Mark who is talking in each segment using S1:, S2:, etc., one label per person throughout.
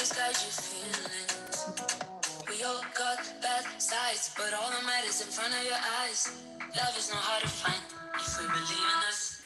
S1: disguise your feelings. We all got bad sides, but all that matters in front of your eyes. Love is not hard to find if we believe in us.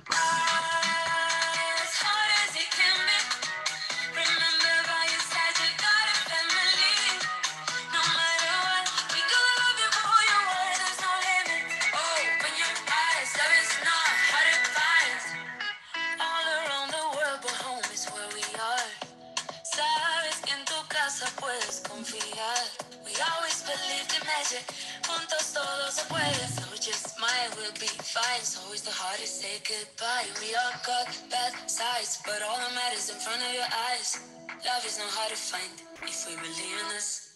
S1: As hard as it can be, remember by your side you got a family. No matter what, we gonna love you for who you are. There's no limit. Open your eyes, love is not hard to find. All around the world, but home is where we are. Sabes que en tu casa puedes confiar. We always believed in magic. Juntos todo se puede. So just smile, we'll be fine. It's always the hardest to say goodbye. We all got bad sides, but all that matters in front of your eyes. Love is not hard to find if we believe in us.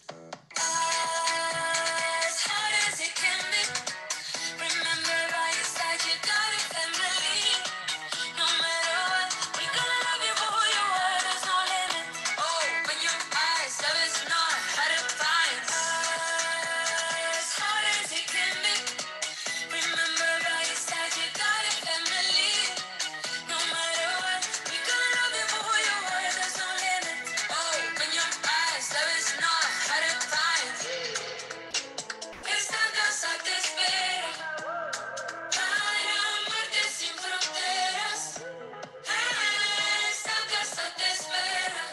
S1: As hard as it can be, remember by your side you got a family. No matter what, we gonna love you for who you are. There's no limit. Open your eyes, love is not hard to find. As hard as it can be, remember by your side you got a family. No matter what, we gonna love you for who you are. There's no limit. Open your eyes, love is not hard to find. Esta casa te espera para amarte sin fronteras. Esta casa te espera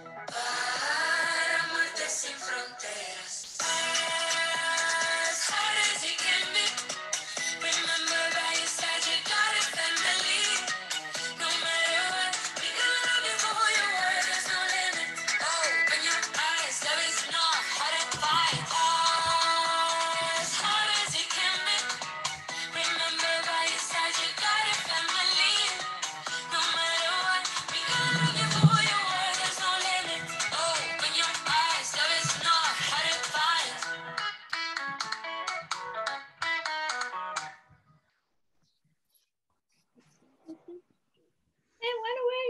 S1: para amarte sin fronteras. As hard as it can be, remember by your side you got a family. No matter what, we gonna love you for who you are. There's no limit. Open your eyes, love is not hard to find. As hard as it can be, remember by your side you got a family. No matter what, we gonna love you for who you are. There's no limit. Open your eyes, love is not hard to find.
S2: It went away.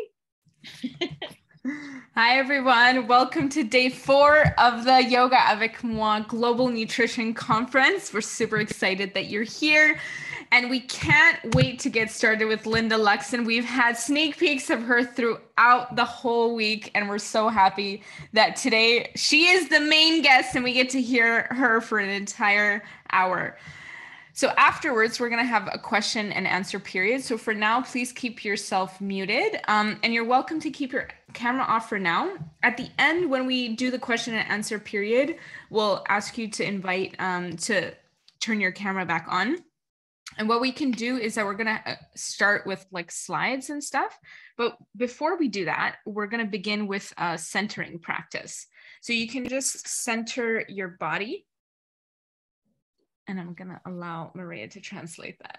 S3: Hi, everyone. Welcome to day 4 of the Yoga avec Moi Global Nutrition Conference. We're super excited that you're here, and we can't wait to get started with Linda Luxon. We've had sneak peeks of her throughout the whole week, and we're so happy that today she is the main guest and we get to hear her for an entire hour. So afterwards, we're going to have a question and answer period. So for now, please keep yourself muted. And you're welcome to keep your camera off for now. At the end, when we do the question and answer period, we'll ask you to invite to turn your camera back on. And what we can do is that we're going to start with like slides and stuff. But before we do that, we're going to begin with a centering practice. So you can just center your body. And I'm going to allow Maria to translate that.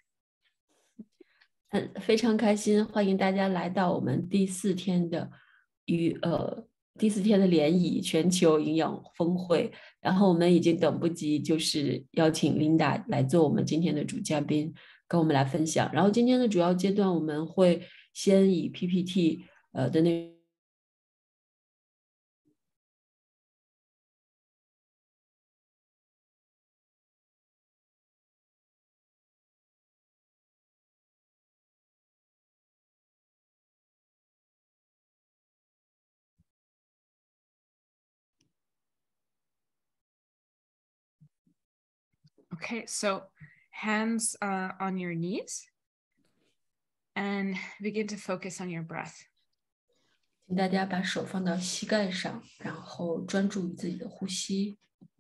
S2: 非常开心，欢迎大家来到我们第四天的联谊全球营养峰会。然后我们已经等不及，就是邀请 Linda 来做我们今天的主嘉宾，跟我们来分享。然后今天的主要阶段，我们会先以 PPT 的内容。
S3: Okay, so hands on your knees and begin to focus on your breath.
S2: 请大家把手放到膝盖上，然后专注于自己的呼吸。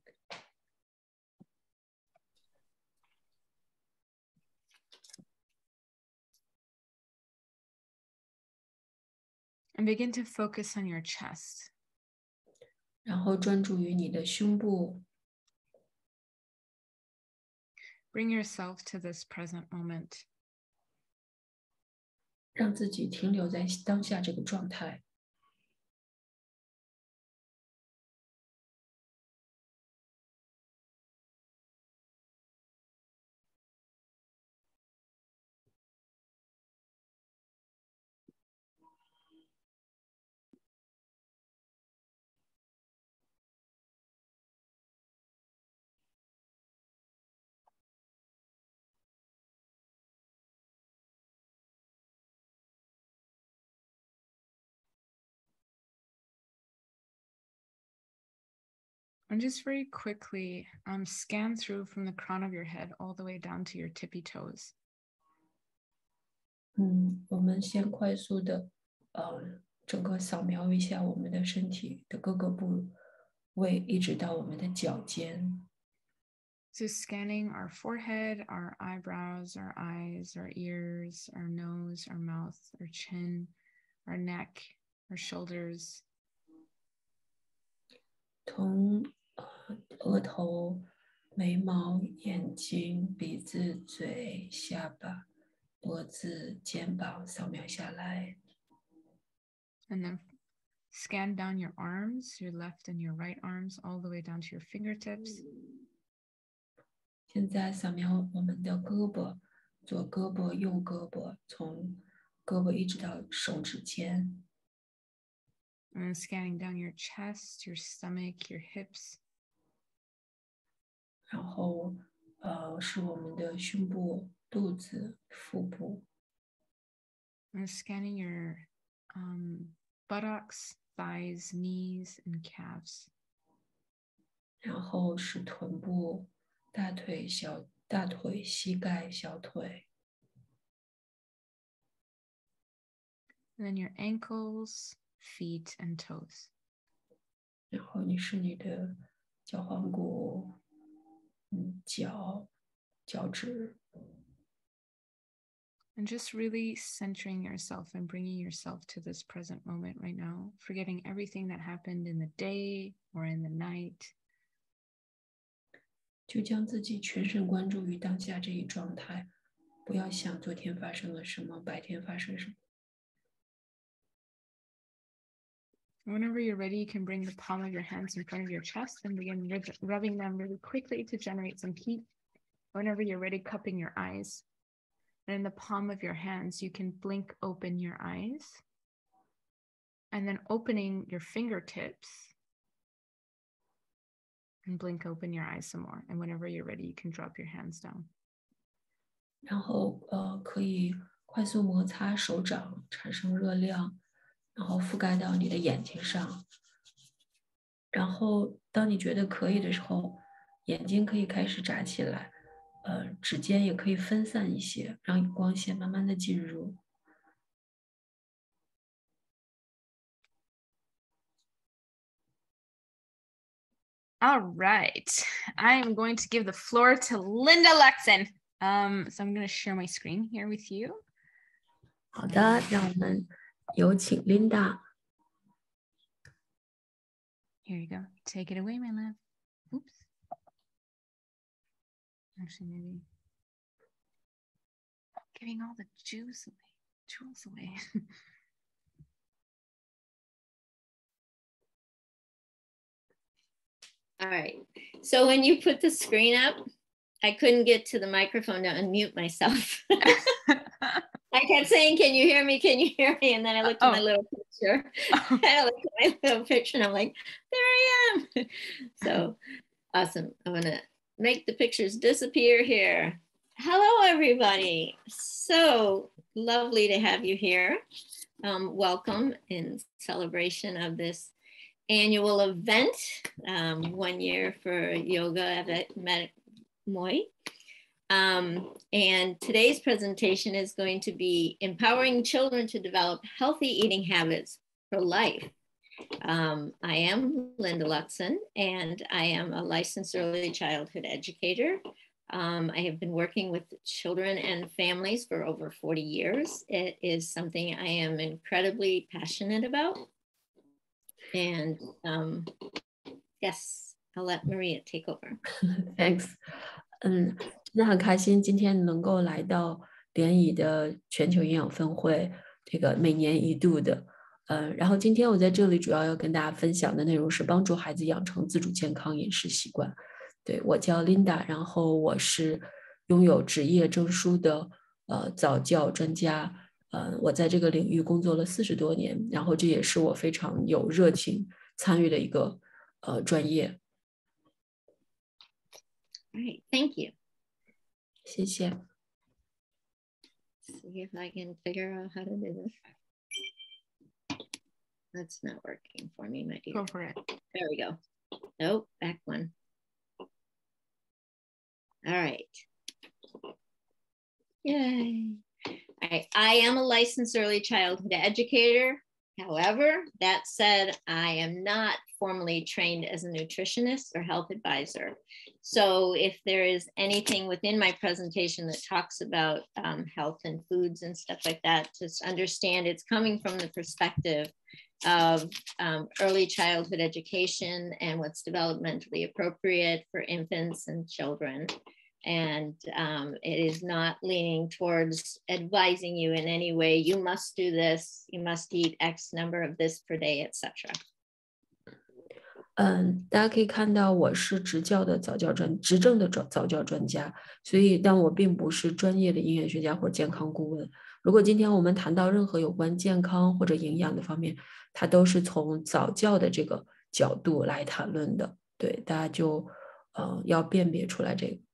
S3: And begin to focus on your chest.
S2: 然后专注于你的胸部。
S3: Bring yourself to this present moment.
S2: 让自己停留在当下这个状态。
S3: And just very quickly, scan through from the crown of your head all the way down to your tippy toes.
S2: 我们先快速的，整个扫描一下我们的身体的各个部位，一直到我们的脚尖。
S3: So scanning our forehead, our eyebrows, our eyes, our ears, our nose, our mouth, our chin, our neck, our shoulders.
S2: 从额头、眉毛、眼睛、鼻子、嘴、下巴、脖子、肩膀扫描下来。
S3: And then scan down your arms, your left and your right arms, all the way down to your fingertips.
S2: 现在扫描我们的胳膊，左胳膊、右胳膊，从胳膊一直到手指尖。
S3: And then scanning down your chest, your stomach, your hips.
S2: 然后，是我们的胸部、肚子、腹部。
S3: And scanning your buttocks, thighs, knees, and calves.
S2: 然后是臀部、大腿、膝盖、小腿。
S3: And then your ankles, feet, and toes.
S2: 然后你的脚踝骨、脚趾。
S3: And just really centering yourself and bringing yourself to this present moment right now, forgetting everything that happened in the day or in the night.
S2: 就将自己全神贯注于当下这一状态，不要想昨天发生了什么，白天发生什么。
S3: Whenever you're ready, you can bring the palm of your hands in front of your chest and begin rubbing them really quickly to generate some heat. Whenever you're ready, cupping your eyes. And in the palm of your hands, you can blink open your eyes. And then opening your fingertips. And blink open your eyes some more. And whenever you're ready, you can drop your hands down.
S2: 然后可以快速摩擦手掌，产生热量，然后覆盖到你的眼睛上。然后当你觉得可以的时候，眼睛可以开始眨起来，指尖也可以分散一些，让光线慢慢的进入。
S3: All right, I am going to give the floor to Linda Luxon. So I'm going to share my screen here with you.
S2: 好的，让我们有请 Linda。
S3: Here you go. Take it away, my love. Oops. Actually, maybe giving all the jewels away.
S4: All right. So when you put the screen up, I couldn't get to the microphone to unmute myself. I kept saying, "Can you hear me? Can you hear me?" And then I looked at my little picture. I looked at my little picture and I'm like, there I am. So awesome. I'm going to make the pictures disappear here. Hello, everybody. So lovely to have you here. Welcome in celebration of this annual event, 1 year for Yoga avec Moi. And today's presentation is going to be empowering children to develop healthy eating habits for life. I am Linda Luxon, and I am a licensed early childhood educator. I have been working with children and families for over 40 years. It is something I am incredibly passionate about. And yes, I'll let Maria take over.
S2: Thanks. 真的很开心今天能够来到联谊的全球营养分会，这个每年一度的。然后今天我在这里主要要跟大家分享的内容是帮助孩子养成自主健康饮食习惯。对，我叫 Linda， 然后我是拥有职业证书的早教专家。我在这个领域工作了40多年，然后这也是我非常有热情参与的一个专业。
S4: All right, thank you.
S2: 谢谢。
S4: See if I can figure out how to do this. That's not working for me, my dear.
S3: Go for it.
S4: There we go. Nope, back one. All right. Yay. All right. I am a licensed early childhood educator. However, that said, I am not formally trained as a nutritionist or health advisor. So if there is anything within my presentation that talks about health and foods and stuff like that, just understand it's coming from the perspective of early childhood education and what's developmentally appropriate for infants and children. And it is not leaning towards advising you in any way, you must do this, you must eat X number of this per day, etc.
S2: 大家可以看到我是执政的早教专家，所以但我并不是专业的营养学家或者健康顾问。如果今天我们谈到任何有关健康或者营养的方面，它都是从早教的这个角度来谈论的。对，大家就要辨别出来这个。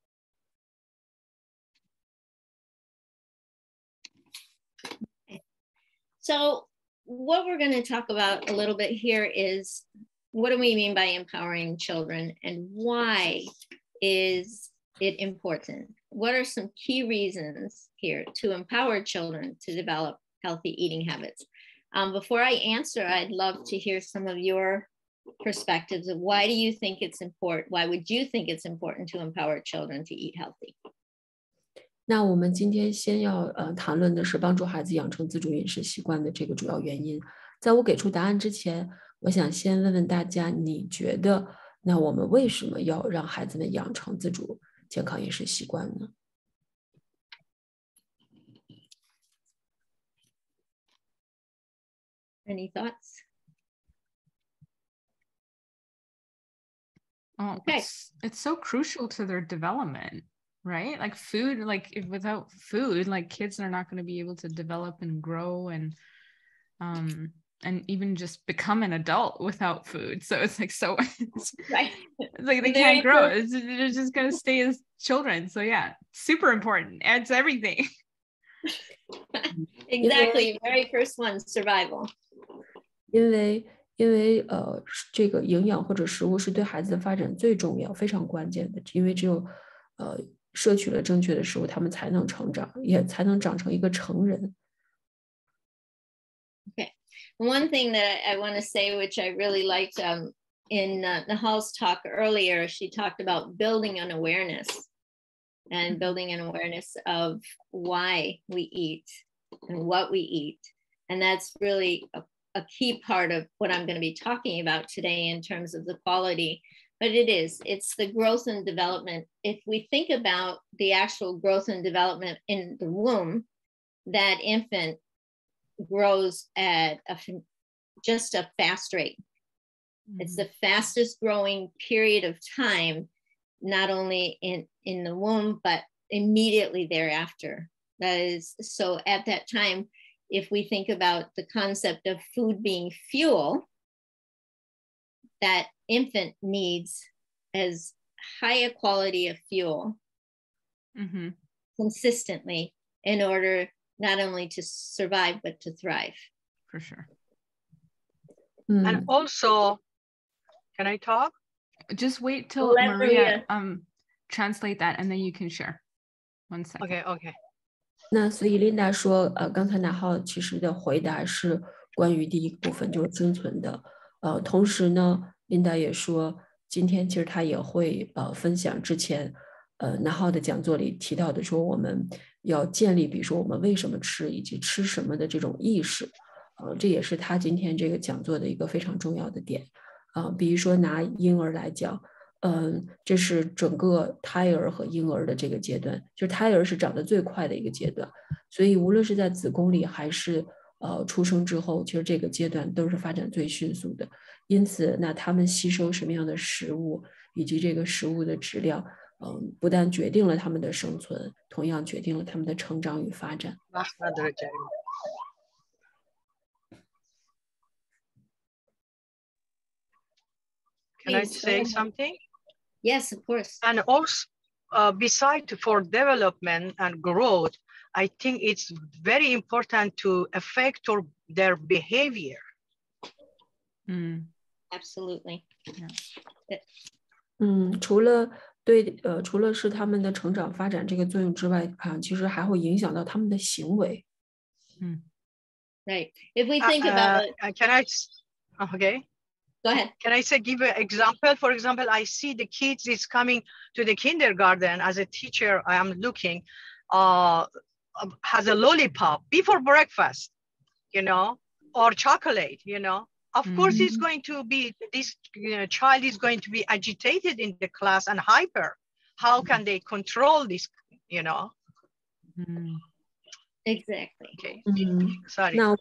S4: So what we're going to talk about a little bit here is what do we mean by empowering children and why is it important? What are some key reasons here to empower children to develop healthy eating habits? Before I answer, I'd love to hear some of your perspectives of why do you think it's important? Why would you think it's important to empower children to eat healthy?
S2: 那我们今天先要谈论的是帮助孩子养成自主饮食习惯的这个主要原因。在我给出答案之前，我想先问问大家，你觉得那我们为什么要让孩子们养成自主健康饮食习惯呢？
S4: Any thoughts?
S3: Oh,
S4: Okay.
S3: It's so crucial to their development, right? Like food, like if without food, like kids are not going to be able to develop and grow and even just become an adult without food. So it's like
S4: Right.
S3: It's like they
S4: Very
S3: can't grow.
S4: true.
S3: They're just going to stay as children. So yeah, super important. Adds everything.
S4: Exactly. Very first one, survival.
S2: 因为这个营养或者食物是对孩子的发展最重要、非常关键的，因为只有摄取了正确的食物，他们才能成长，也才能长成一个成人。
S4: Okay. One thing that I want to say, which I really liked in Nahal's talk earlier, she talked about building an awareness and building an awareness of why we eat and what we eat. And that's really a key part of what I'm going to be talking about today in terms of the quality. But it's the growth and development. If we think about the actual growth and development in the womb, that infant grows at just a fast rate. Mm-hmm. It's the fastest growing period of time, not only in the womb, but immediately thereafter. That is, so at that time, if we think about the concept of food being fuel, that infant needs as high a quality of fuel mm-hmm. consistently in order not only to survive, but to thrive.
S3: For sure.
S5: And also, can I talk?
S3: Just wait till Maria translate that and then you can share. 1 second.
S5: Okay.
S2: 那所以Linda说，刚才南浩其实的回答是关于第一个部分，就是生存的。同时呢，Linda也说，今天其实他也会分享之前南浩的讲座里提到的，说我们要建立，比如说我们为什么吃以及吃什么的这种意识。这也是他今天这个讲座的一个非常重要的点。比如说拿婴儿来讲。这是整个胎儿和婴儿的这个阶段，就是胎儿是长得最快的一个阶段，所以无论是在子宫里还是出生之后，其实这个阶段都是发展最迅速的。因此，那他们吸收什么样的食物，以及这个食物的质量，不但决定了他们的生存，同样决定了他们的成长与发展。
S5: Can I say something?
S4: Yes, of course.
S5: And also, besides for development and growth, I think it's very important to affect their behavior.
S4: Absolutely.
S2: 除了是他们的成长发展这个作用之外，其实还会影响到他们的行为。
S4: Right. If we think about it,
S5: Can I? Okay.
S4: go ahead.
S5: Can I say, give an example? For example, I see the kids is coming to the kindergarten. As a teacher, I am looking, has a lollipop before breakfast, or chocolate, Of course, it's going to be, this child is going to be agitated in the class and hyper. How can they control this,
S4: Exactly.
S5: Okay.
S2: 嗯，
S5: Sorry.
S2: 那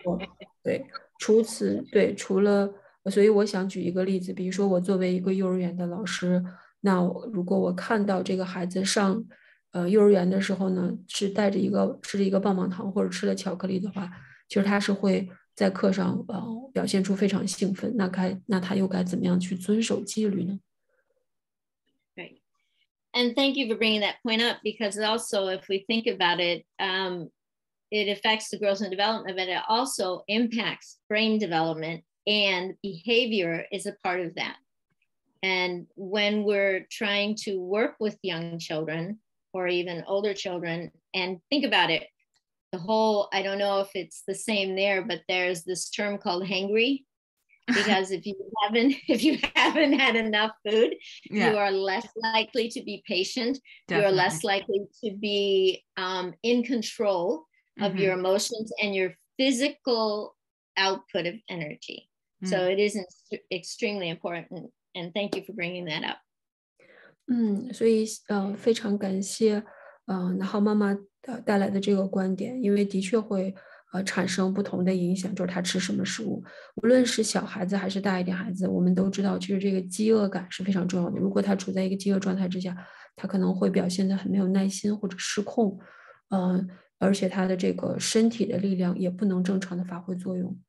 S2: 除了，所以我想举一个例子，比如说我作为一个幼儿园的老师，那如果我看到这个孩子上幼儿园的时候呢，是带着吃着一个棒棒糖或者吃了巧克力的话，其实他是会在课上表现出非常兴奋，那他又该怎么样去遵守纪律呢？
S4: Right. And thank you for bringing that point up, because also if we think about it, it affects the growth and development, but it also impacts brain development, and behavior is a part of that. And when we're trying to work with young children or even older children, and think about it, I don't know if it's the same there, but there's this term called hangry, because if you haven't had enough food, you are less likely to be patient. Definitely. You're less likely to be in control of your emotions and your physical output of energy. So it is extremely important. And thank you for bringing that up.
S2: 所以非常感谢然后妈妈带来的这个观点，因为的确会产生不同的影响，就是他吃什么食物，无论是小孩子还是大一点孩子，我们都知道，其实这个饥饿感是非常重要的。如果他处在一个饥饿状态之下，他可能会表现得很没有耐心或者失控，而且他的这个身体的力量也不能正常的发挥作用。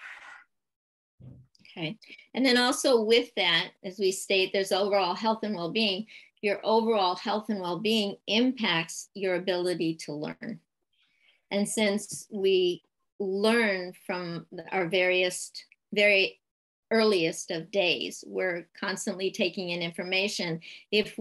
S4: Okay. And then also with that, as we state, there's overall health and well-being. Your overall health and well-being impacts your ability to learn. And since we learn from our very earliest of days, we're constantly taking in information. If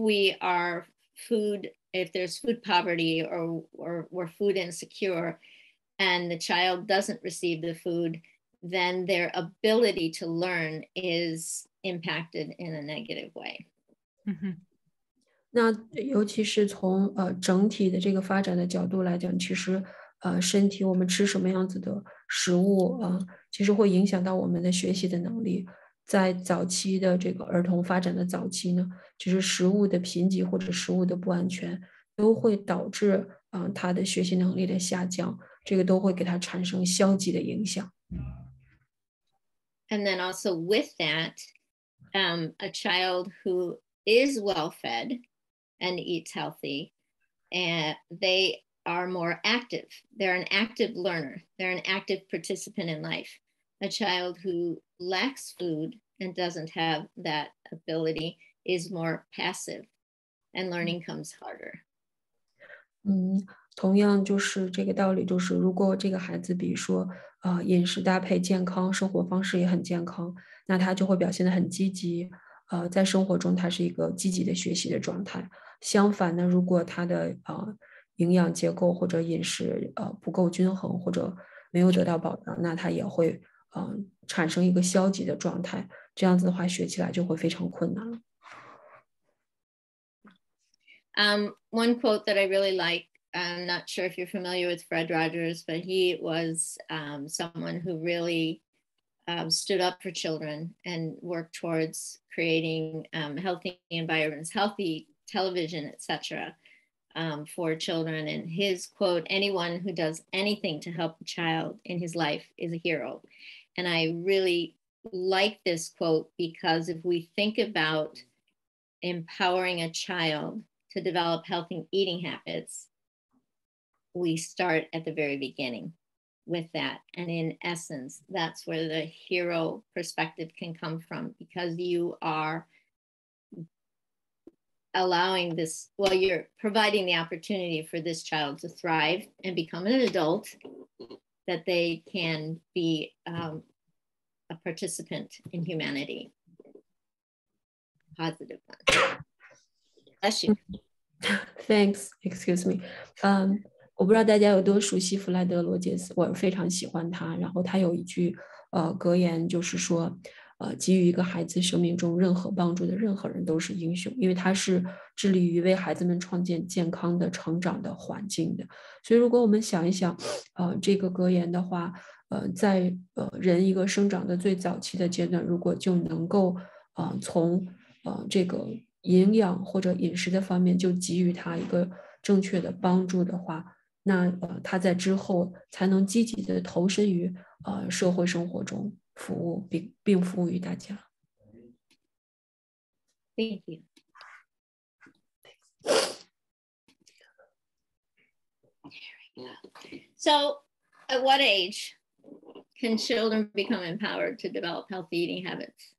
S4: there's food poverty or we're food insecure and the child doesn't receive the food, then their ability to learn is impacted in a negative way.
S2: 那尤其是从整体的这个发展的角度来讲，其实身体我们吃什么样子的食物其实会影响到我们的学习的能力。在早期的这个儿童发展的早期呢，其实食物的贫瘠或者食物的不安全都会导致他的学习能力的下降，这个都会给他产生消极的影响。
S4: And then also with that, a child who is well-fed and eats healthy, and they are more active. They're an active learner. They're an active participant in life. A child who lacks food and doesn't have that ability is more passive, and learning comes harder.
S2: 同样就是这个道理，就是如果这个孩子，比如说饮食搭配健康，生活方式也很健康，那他就会表现得很积极，在生活中他是一个积极的学习的状态。相反呢，如果他的营养结构或者饮食不够均衡，或者没有得到保障，那他也会产生一个消极的状态，这样子的话学起来就会非常困难了。
S4: One quote that I really like, I'm not sure if you're familiar with Fred Rogers, but he was someone who really stood up for children and worked towards creating healthy environments, healthy television, etc. For children. And his quote, anyone who does anything to help a child in his life is a hero. And I really like this quote because if we think about empowering a child to develop healthy eating habits, we start at the very beginning with that. And in essence, that's where the hero perspective can come from, because you are allowing this, well, you're providing the opportunity for this child to thrive and become an adult, that they can be a participant in humanity. positive ones. Bless you.
S2: Thanks, excuse me. 我不知道大家有多熟悉弗莱德罗杰斯，我非常喜欢他。然后他有一句格言，就是说，给予一个孩子生命中任何帮助的任何人都是英雄，因为他是致力于为孩子们创建健康的成长的环境的。所以，如果我们想一想，这个格言的话，在人一个生长的最早期的阶段，如果就能够从这个营养或者饮食的方面就给予他一个正确的帮助的话，那他在之后才能积极的投身于社会生活中服务，并服务于大家。
S4: Thank you. So, at what age can children become empowered to develop healthy eating habits?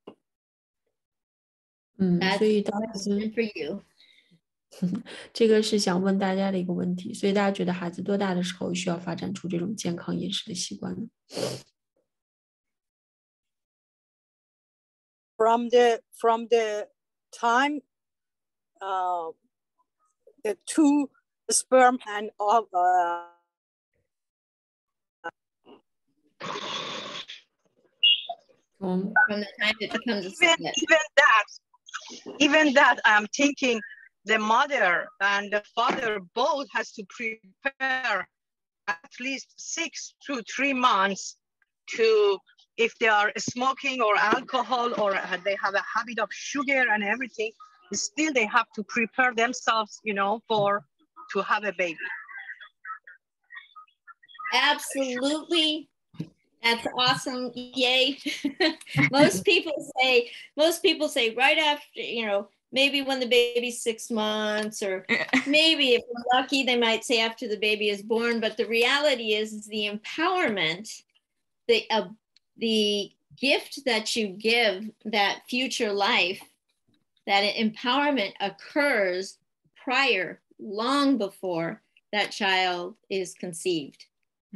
S2: 所以
S4: That's a question for you.
S2: 这个是想问大家的一个问题，所以大家觉得孩子多大的时候需要发展出这种健康饮食的习惯呢？
S6: From the time the two sperm and
S4: From the time it becomes a
S5: even that I'm thinking the mother and the father both has to prepare at least 6 to 3 months to, if they are smoking or alcohol or they have a habit of sugar and everything, still they have to prepare themselves, to have a baby.
S4: Absolutely. That's awesome. Yay. Most people say right after, maybe when the baby's 6 months, or maybe if we're lucky, they might say after the baby is born. But the reality is the empowerment, the gift that you give that future life, that empowerment occurs long before that child is conceived.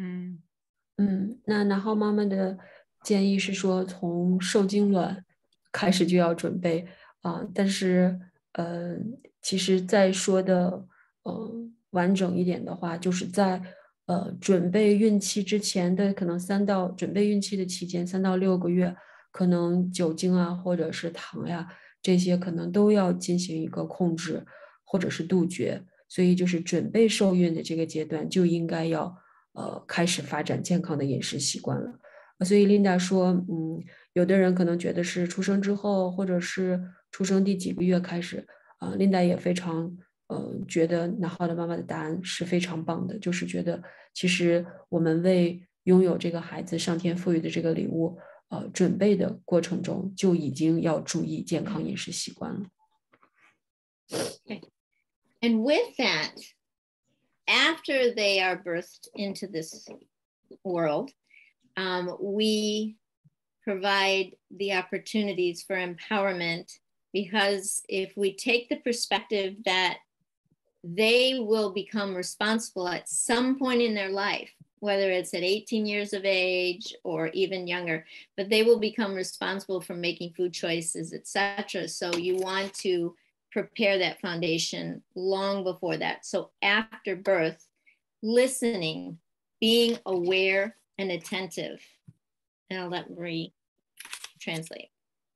S2: 那然后妈妈的建议是说，从受精卵开始就要准备但是其实再说的完整一点的话，就是在准备孕期之前的可能准备孕期的期间3到6个月，可能酒精啊或者是糖呀这些可能都要进行一个控制或者是杜绝，所以就是准备受孕的这个阶段就应该要开始发展健康的饮食习惯了。所以 Linda 说，有的人可能觉得是出生之后，或者是出生第几个月开始，Linda 也非常觉得拿好的妈妈的答案是非常棒的，就是觉得其实我们为拥有这个孩子上天赋予的这个礼物准备的过程中就已经要注意健康饮食习惯了。
S4: Okay. And with that, after they are birthed into this world, we provide the opportunities for empowerment, because if we take the perspective that they will become responsible at some point in their life, whether it's at 18 years of age or even younger, but they will become responsible for making food choices, etc. So you want to prepare that foundation long before that. So after birth, listening, being aware and attentive. And I'll let Marie translate.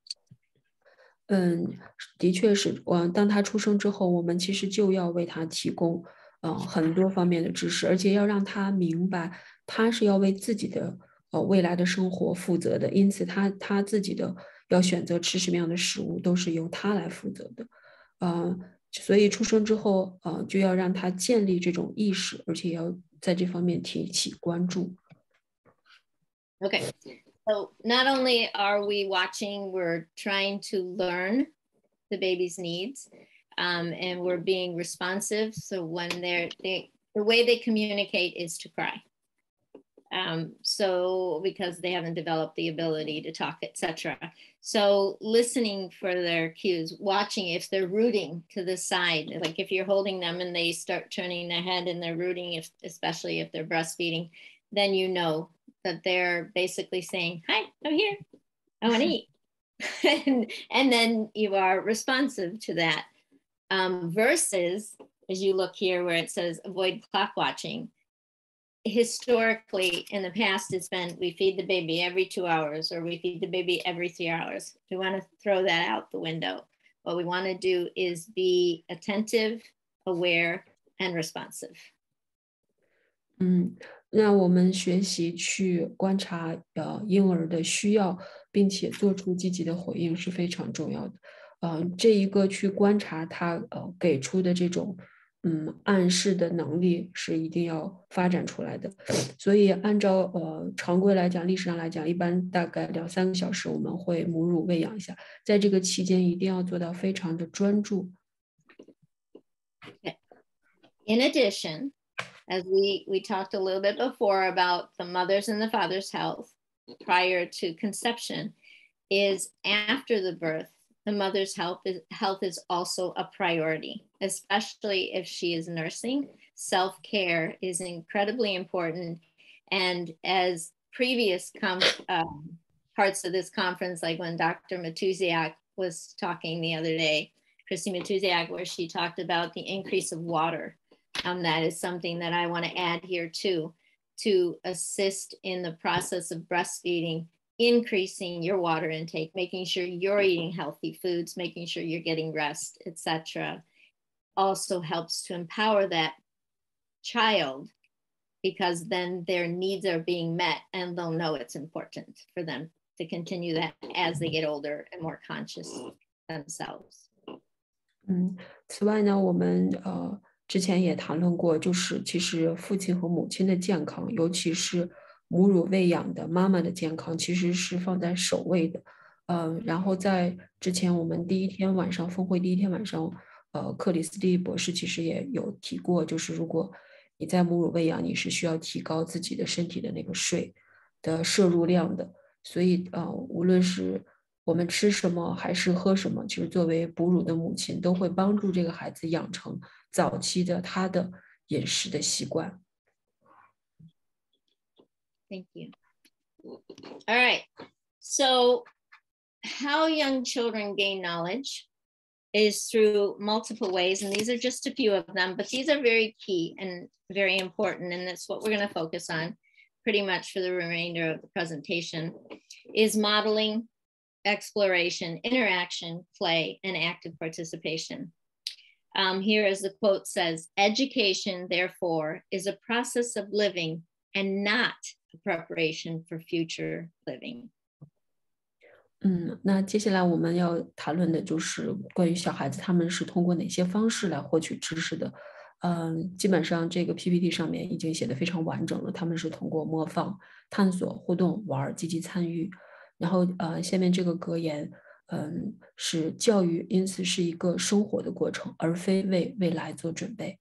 S2: 的确是，当他出生之后，我们其实就要为他提供很多方面的知识，而且要让他明白，他是要为自己的未来的生活负责的，因此他自己的要选择吃什么样的食物，都是由他来负责的。所以出生之后就要让他建立这种意识，而且要在这方面提起关注。
S4: Okay. So not only are we watching, we're trying to learn the baby's needs, and we're being responsive. So when the way they communicate is to cry. So because they haven't developed the ability to talk, etc. So listening for their cues, watching if they're rooting to the side, like if you're holding them and they start turning their head and they're rooting, especially if they're breastfeeding, then you know that they're basically saying, hi, I'm here, I want to eat. and then you are responsive to that. Versus, as you look here where it says avoid clock watching, historically in the past it's been we feed the baby every 2 hours or we feed the baby every 3 hours. We want to throw that out the window. What we want to do is be attentive, aware, and responsive.
S2: 那我们学习去观察婴儿的需要，并且做出积极的回应是非常重要的。这一个去观察他给出的这种暗示的能力是一定要发展出来的。所以按照常规来讲，历史上来讲，一般大概2-3个小时我们会母乳喂养一下，在这个期间一定要做到非常的专注。
S4: In addition, as we talked a little bit before about the mother's and the father's health prior to conception, is after the birth, the mother's health is also a priority, especially if she is nursing. Self-care is incredibly important. And as previous parts of this conference, like when Dr. Matuziak was talking the other day, Christy Matuziak, where she talked about the increase of water. That is something that I want to add here too, to assist in the process of breastfeeding, increasing your water intake, making sure you're eating healthy foods, making sure you're getting rest, etc. Also helps to empower that child, because then their needs are being met and they'll know it's important for them to continue that as they get older and more conscious themselves.
S2: 此外呢，我们之前也谈论过，就是其实父亲和母亲的健康，尤其是母乳喂养的妈妈的健康，其实是放在首位的。然后在之前我们峰会第一天晚上，克里斯蒂博士其实也有提过，就是如果你在母乳喂养，你是需要提高自己的身体的那个水的摄入量的。所以无论是我们吃什么还是喝什么，其实作为哺乳的母亲都会帮助这个孩子养成早期的他的饮食的习惯。
S4: Thank you. All right. So how young children gain knowledge is through multiple ways, and these are just a few of them, but these are very key and very important, and that's what we're going to focus on pretty much for the remainder of the presentation, is modeling, exploration, interaction, play, and active participation. Here, as the quote says, education, therefore, is a process of living and not a preparation for future living.
S2: 那接下来我们要谈论的就是关于小孩子他们是通过哪些方式来获取知识的。基本上这个 PPT 上面已经写得非常完整了，他们是通过模仿、探索、互动、玩、积极参与。然后下面这个格言，是教育因此是一个生活的过程，而非为未来做准备。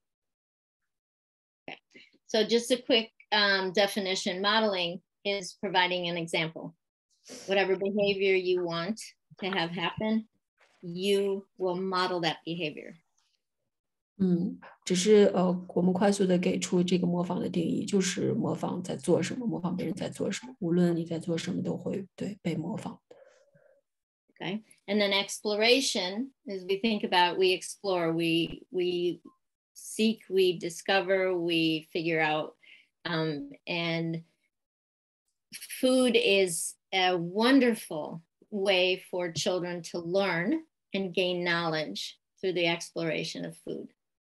S4: So just a quick definition, modeling is providing an example. Whatever behavior you want to have happen, you will model that behavior.
S2: 只是我们快速的给出这个模仿的定义，就是模仿在做什么，模仿别人在做什么，无论你在做什么都会被模仿。
S4: Okay, and then exploration, as we think about, we explore, we seek, we discover, we figure out, and food is a wonderful way for children to learn and gain knowledge through the exploration of food.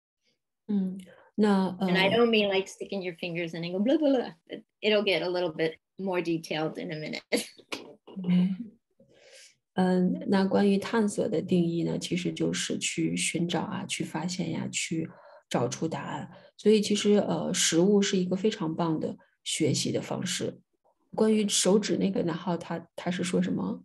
S4: And I don't mean like sticking your fingers in and go blah, blah, blah. It'll get a little bit more detailed in a minute.
S2: 那关于探索的定义呢，其实就是去寻找啊，去发现呀，去找出答案。所以其实食物是一个非常棒的学习的方式。关于手指那个，然后他是说什么？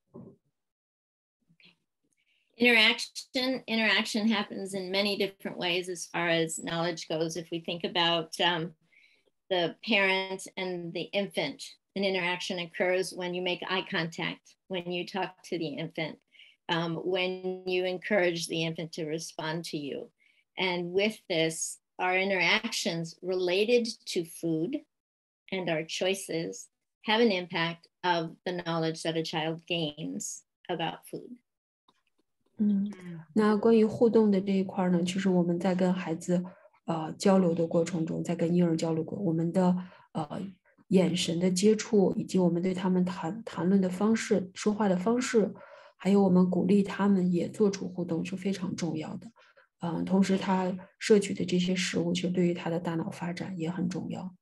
S4: Interaction happens in many different ways as far as knowledge goes. If we think about the parent and the infant, an interaction occurs when you make eye contact, when you talk to the infant, when you encourage the infant to respond to you. And with this, our interactions related to food and our choices have an impact of the knowledge that a child gains about food.
S2: 那关于互动的这一块呢，其实我们在跟孩子交流的过程中，在跟婴儿交流过，我们的眼神的接触，以及我们对他们谈论的方式、说话的方式，还有我们鼓励他们也做出互动是非常重要的。同时他摄取的这些食物，其实对于他的大脑发展也很重要。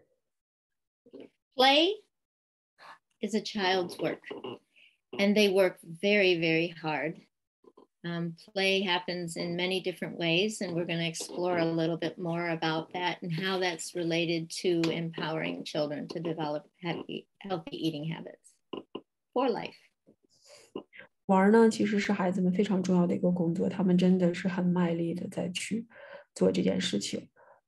S4: Play is a child's work, and they work very, very hard. Play happens in many different ways, and we're going to explore a little bit more about that and how that's related to empowering children to develop healthy eating habits for life.
S2: 玩呢，其实是孩子们非常重要的一个工作，他们真的是很卖力的在去做这件事情。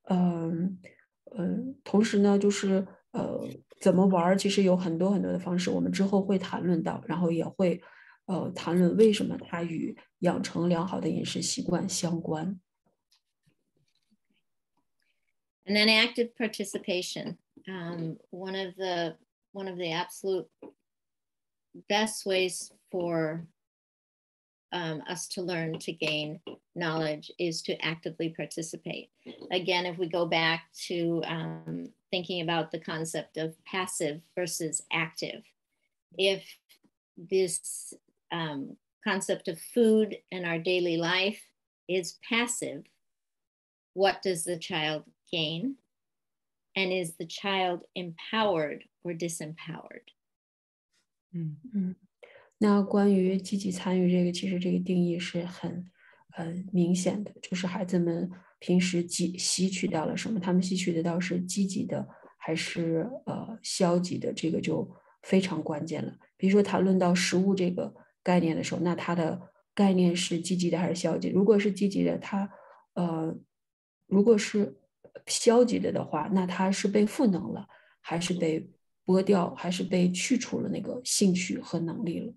S2: 同时呢，就是怎么玩，其实有很多很多的方式，我们之后会谈论到，然后也会谈论为什么它与养成良好的饮食习惯相关。
S4: And then active participation. One of the absolute best ways for us to learn, to gain knowledge, is to actively participate. Again, if we go back to thinking about the concept of passive versus active, if this concept of food in our daily life is passive, what does the child gain? And is the child empowered or disempowered?
S2: 那关于积极参与这个，其实这个定义是很明显的，就是孩子们平时吸取到了什么，他们吸取得到是积极的还是消极的，这个就非常关键了。比如说谈论到食物这个概念的时候，那它的概念是积极的还是消极？如果是积极的，如果是消极的话，那它是被赋能了，还是被剥掉，还是被去除了那个兴趣和能力了？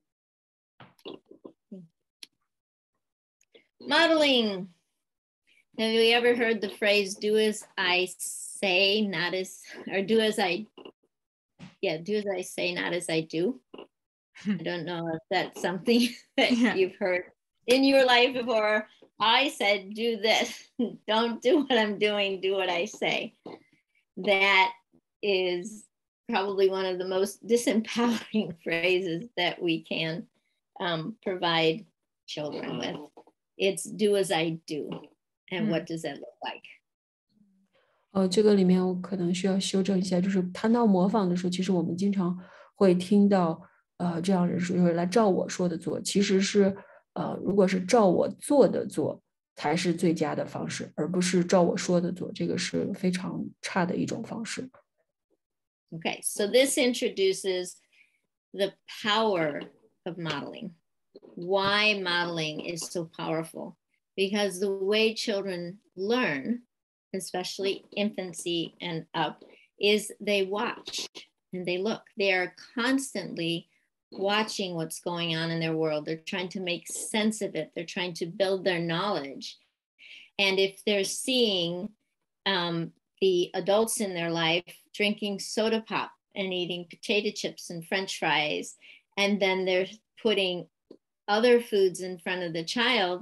S4: Modeling. Have you ever heard the phrase "do as I say, not as," or "do as I"? Yeah, do as I say, not as I do. I don't know if that's something that you've heard in your life before. I said, do this. Don't do what I'm doing. Do what I say. That is probably one of the most disempowering phrases that we can provide children with. It's do as I do. And what does that look like?
S2: 这个里面我可能需要修正一下，就是谈到模仿的时候，其实我们经常会听到这样人说，就是来照我说的做，其实是如果是照我做的做才是最佳的方式，而不是照我说的做，这个是非常差的一种方式。
S4: Okay, so this introduces the power of modeling. Why modeling is so powerful? Because the way children learn, especially infancy and up, is they watch and they look. They are constantly watching what's going on in their world. They're trying to make sense of it. They're trying to build their knowledge. And if they're seeing the adults in their life drinking soda pop and eating potato chips and French fries, and then they're putting other foods in front of the child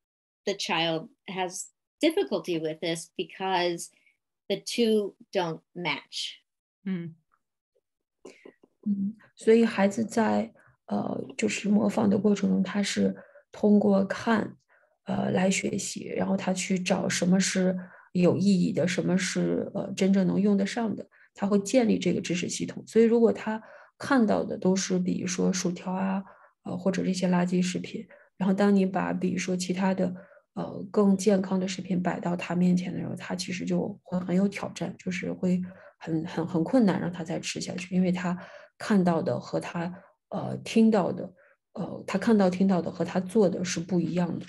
S4: has difficulty with this because the two don't match.
S2: 所以孩子在就是模仿的过程中，他是通过看来学习，然后他去找什么是有意义的，什么是真正能用得上的，他会建立这个知识系统。所以如果他看到的都是比如说薯条啊，或者这些垃圾食品，然后当你把比如说其他的更健康的食品摆到他面前的时候，他其实就会很有挑战，就是会很困难让他再吃下去，因为他看到的和他听到的他看到听到的和他做的是不一样的。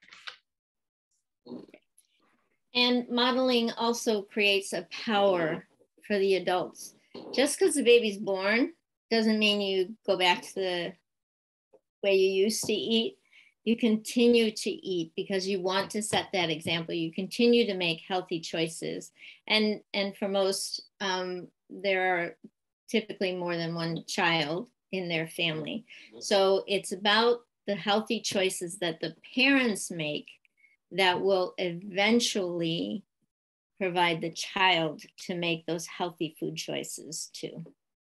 S4: And modeling also creates a power for the adults. Just because the baby's born doesn't mean you go back to the way you used to eat. You continue to eat because you want to set that example. You continue to make healthy choices. And for most, there are typically more than one child in their family. So it's about the healthy choices that the parents make that will eventually provide the child to make those healthy food choices too.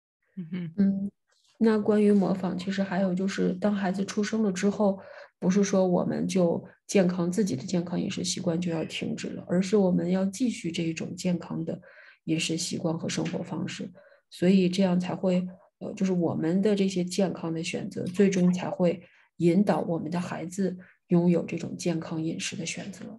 S2: 那关于模仿，其实还有就是，当孩子出生了之后，不是说我们就自己的健康饮食习惯就要停止了，而是我们要继续这一种健康的饮食习惯和生活方式，所以这样才会，就是我们的这些健康的选择，最终才会引导我们的孩子拥有这种健康饮食的选择。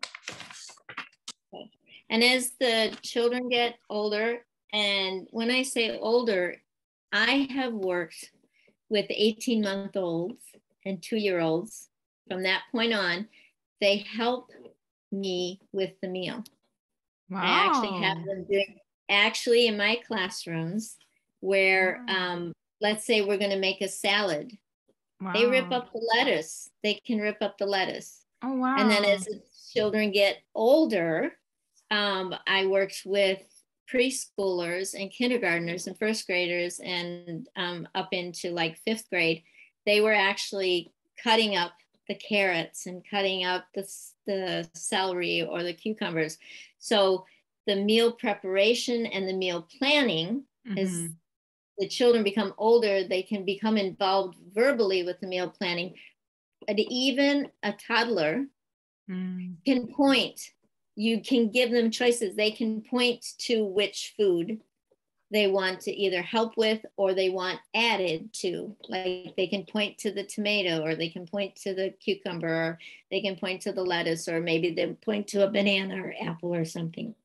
S4: And as the children get older, and when I say older, I have worked with 18-month-olds and 2-year-olds. From that point on, they help me with the meal.
S3: Wow.
S4: I actually have them doing in my classrooms where let's say we're going to make a salad.
S3: Wow.
S4: They rip up the lettuce. They can rip up the lettuce.
S3: Oh, wow.
S4: And then as the children get older, I worked with preschoolers and kindergartners and first graders and up into like 5th grade. They were actually cutting up the carrots and cutting up the celery or the cucumbers. So the meal preparation and the meal planning, as the children become older, they can become involved verbally with the meal planning. But even a toddler can point. You can give them choices. They can point to which food they want to either help with or they want added to. Like they can point to the tomato, or they can point to the cucumber, or they can point to the lettuce, or maybe they point to a banana or apple or something.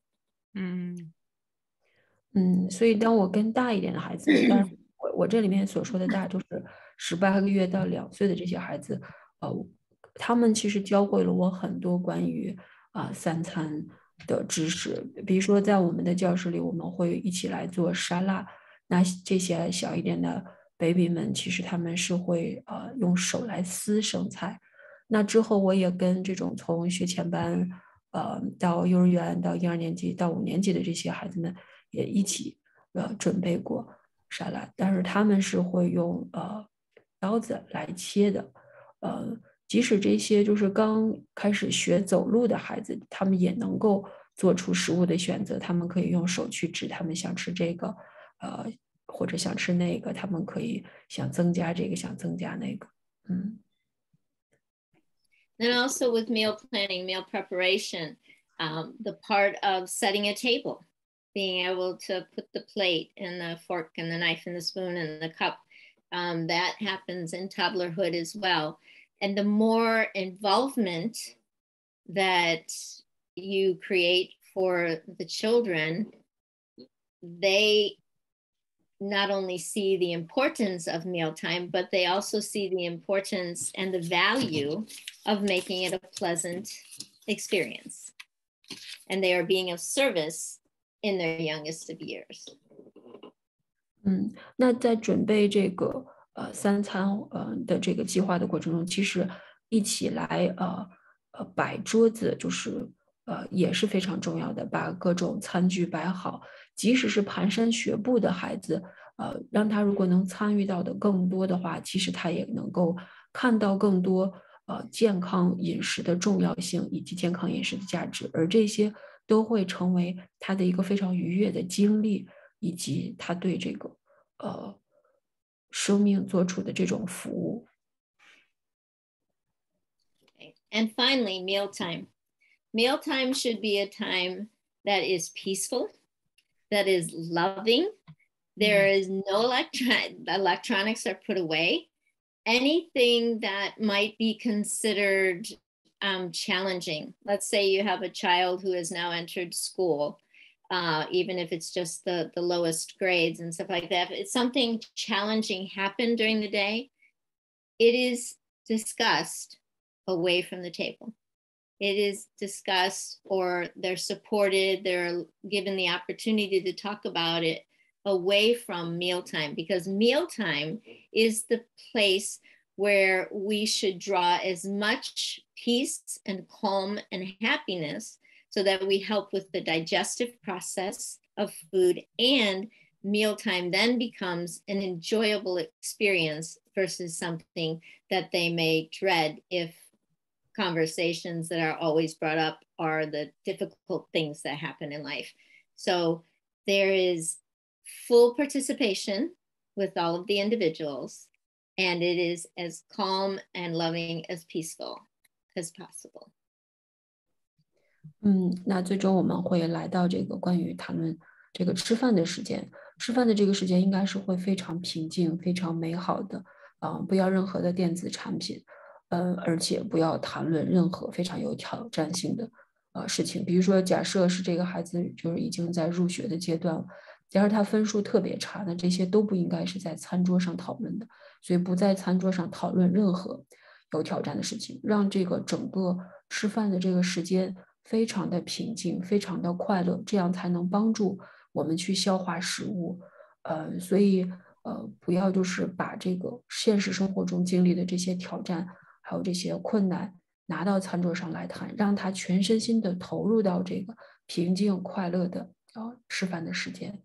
S2: 所以当我跟大一点的孩子，当然我这里面所说的大就是18个月到2岁的这些孩子，他们其实教会了我很多关于3餐的知识。比如说在我们的教室里，我们会一起来做沙拉，那这些小一点的 baby 们其实他们是会用手来撕生菜。那之后我也跟这种从学前班到幼儿园到1、2年级到5年级的这些孩子们也一起准备过沙拉，但是他们是会用刀子来切的。即使这些就是刚开始学走路的孩子，他们也能够做出食物的选择，他们可以用手去指他们想吃这个或者想吃那个，他们可以想增加这个想增加那个。
S4: And also with meal planning, meal preparation, the part of setting a table, being able to put the plate and the fork and the knife and the spoon and the cup, that happens in toddlerhood as well. And the more involvement that you create for the children, they not only see the importance of mealtime, but they also see the importance and the value of making it a pleasant experience. And they are being of service in their youngest of years.
S2: 那在准备这个3餐的这个计划的过程中，其实一起来摆桌子，就是也是非常重要的，把各种餐具摆好。即使是蹒跚学步的孩子，让他如果能参与到的更多的话，其实他也能够看到更多健康饮食的重要性以及健康饮食的价值，而这些都会成为他的一个非常愉悦的经历，以及他对这个生命做出的这种服务。
S4: And finally, mealtime. Mealtime should be a time that is peaceful, that is loving. There is no electronics are put away. Anything that might be considered challenging. Let's say you have a child who has now entered school, even if it's just the lowest grades and stuff like that. If something challenging happened during the day, it is discussed away from the table. It is discussed, or they're supported, they're given the opportunity to talk about it away from mealtime, because mealtime is the place where we should draw as much peace and calm and happiness so that we help with the digestive process of food and mealtime then becomes an enjoyable experience versus something that they may dread if conversations that are always brought up are the difficult things that happen in life. So there is full participation with all of the individuals, and it is as calm and loving as peaceful as possible.
S2: 那最终我们会来到这个关于谈论这个吃饭的时间，吃饭的这个时间应该是会非常平静、非常美好的，不要任何的电子产品，而且不要谈论任何非常有挑战性的事情，比如说假设是这个孩子就是已经在入学的阶段，假如他分数特别差，那这些都不应该是在餐桌上讨论的，所以不在餐桌上讨论任何有挑战的事情，让这个整个吃饭的这个时间非常的平静，非常的快乐，这样才能帮助我们去消化食物。所以不要就是把这个现实生活中经历的这些挑战，还有这些困难拿到餐桌上来谈，让他全身心的投入到这个平静快乐的吃饭的时间。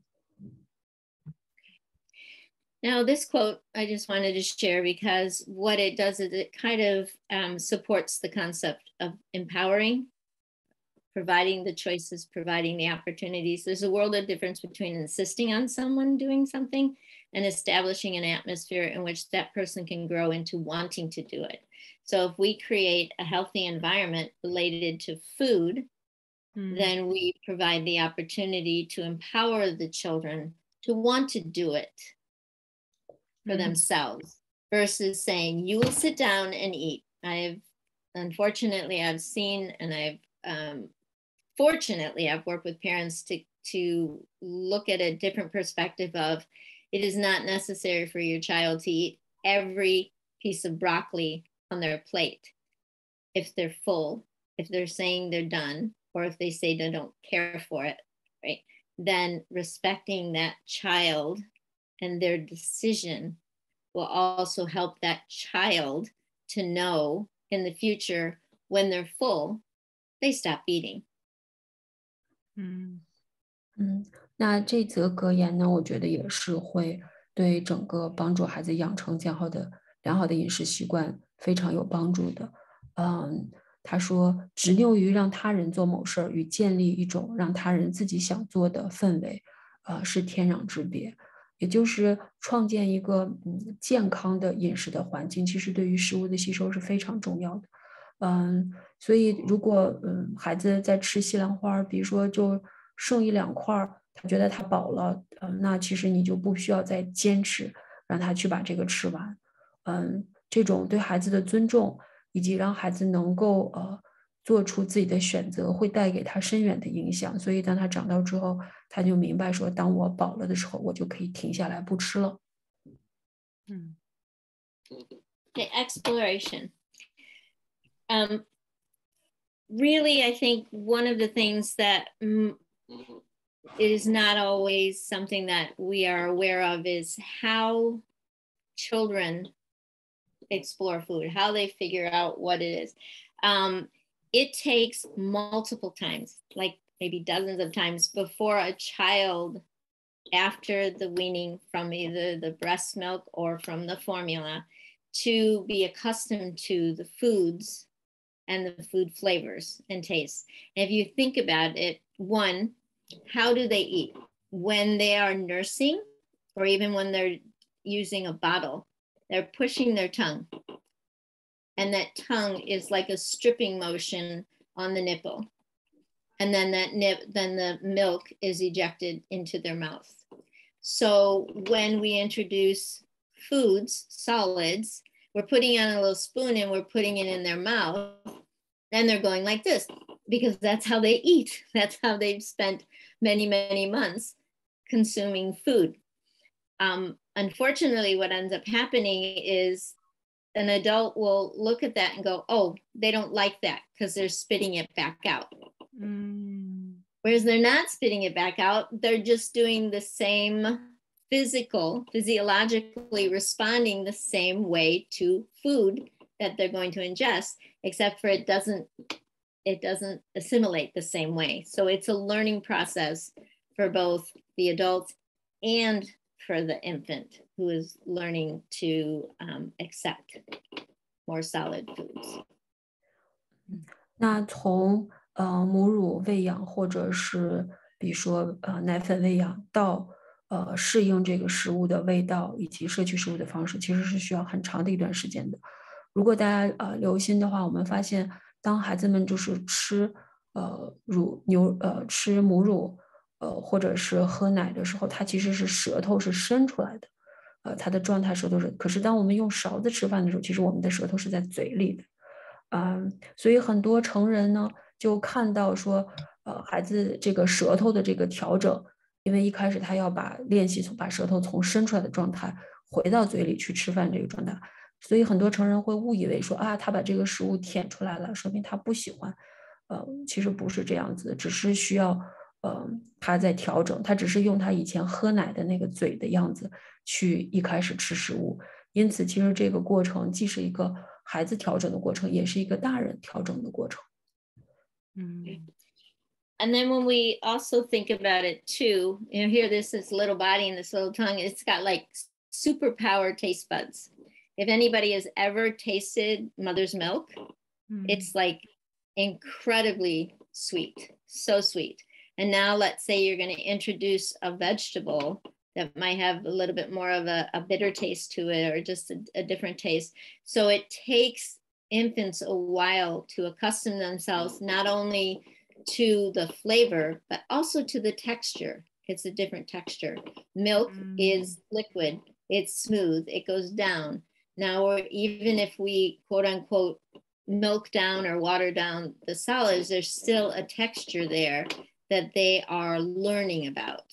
S4: Now, this quote I just wanted to share because what it does is it kind of supports the concept of empowering, providing the choices, providing the opportunities. There's a world of difference between insisting on someone doing something and establishing an atmosphere in which that person can grow into wanting to do it. So if we create a healthy environment related to food, then we provide the opportunity to empower the children to want to do it for themselves versus saying, you will sit down and eat. Unfortunately, I've seen, and fortunately, I've worked with parents to look at a different perspective of, it is not necessary for your child to eat every piece of broccoli on their plate. If they're full, if they're saying they're done, or if they say they don't care for it, right? Then respecting that child and their decision will also help that child to know in the future when they're full, they stop eating.
S2: 那这则格言呢，我觉得也是会对整个帮助孩子养成良好的饮食习惯非常有帮助的。他说，执拗于让他人做某事儿与建立一种让他人自己想做的氛围，是天壤之别。也就是创建一个健康的饮食的环境，其实对于食物的吸收是非常重要的。所以如果孩子在吃西兰花，比如说就剩1-2块，他觉得他饱了，那其实你就不需要再坚持让他去把这个吃完。这种对孩子的尊重，以及让孩子能够做出自己的选择，会带给他深远的影响。所以当他长大之后，他就明白说，当我饱了的时候，我就可以停下来不吃了。
S4: The exploration. Really, I think one of the things that is not always something that we are aware of is how children explore food, how they figure out what it is. It takes multiple times, like maybe dozens of times, before a child, after the weaning from either the breast milk or from the formula, to be accustomed to the foods and the food flavors and tastes. And if you think about it, one, how do they eat? When they are nursing, or even when they're using a bottle, they're pushing their tongue. And that tongue is like a stripping motion on the nipple. And then then the milk is ejected into their mouth. So when we introduce foods, solids, we're putting on a little spoon and we're putting it in their mouth, and they're going like this because that's how they eat. That's how they've spent many, many months consuming food. Unfortunately, what ends up happening is an adult will look at that and go, oh, they don't like that because they're spitting it back out. Whereas they're not spitting it back out, they're just doing the same physiologically responding the same way to food that they're going to ingest, except for it doesn't assimilate the same way. So it's a learning process for both the adults and for the infant who is learning to accept more solid foods.
S2: 那从母乳喂养或者是比如说奶粉喂养到适应这个食物的味道以及摄取食物的方式，其实是需要很长的一段时间的。如果大家留心的话，我们发现当孩子们就是吃吃母乳或者是喝奶的时候，他其实是舌头是伸出来的，他的状态舌头是。可是当我们用勺子吃饭的时候，其实我们的舌头是在嘴里的。所以很多成人呢就看到说，孩子这个舌头的这个调整，因为一开始他要练习把舌头从伸出来的状态回到嘴里去吃饭这个状态，所以很多成人会误以为说他把这个食物舔出来了，说明他不喜欢。其实不是这样子，只是需要他在调整，他只是用他以前喝奶的那个嘴的样子去一开始吃食物。因此，其实这个过程既是一个孩子调整的过程，也是一个大人调整的过程。
S4: And then when we also think about it too, here this little body and this little tongue, it's got like superpower taste buds. If anybody has ever tasted mother's milk, it's like incredibly sweet, so sweet. And now let's say you're going to introduce a vegetable that might have a little bit more of a bitter taste to it, or just a different taste. So it takes infants a while to accustom themselves not only to the flavor, but also to the texture. It's a different texture. Milk is liquid, it's smooth, it goes down. Now, even if we quote unquote milk down or water down the solids, there's still a texture there that they are learning about.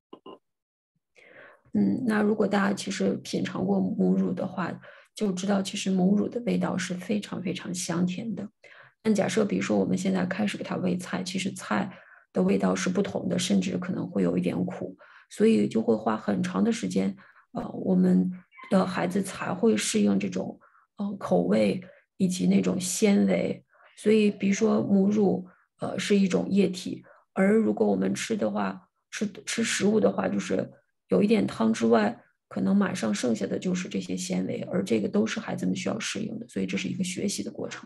S2: 那如果大家其实品尝过母乳的话，就知道其实母乳的味道是非常非常香甜的。但假设比如说我们现在开始给他喂菜，其实菜的味道是不同的，甚至可能会有一点苦，所以就会花很长的时间，我们的孩子才会适应这种口味以及那种纤维。所以比如说母乳是一种液体，而如果我们吃的话，吃食物的话，就是有一点汤之外，可能马上剩下的就是这些纤维，而这个都是孩子们需要适应的，所以这是一个学习的过程。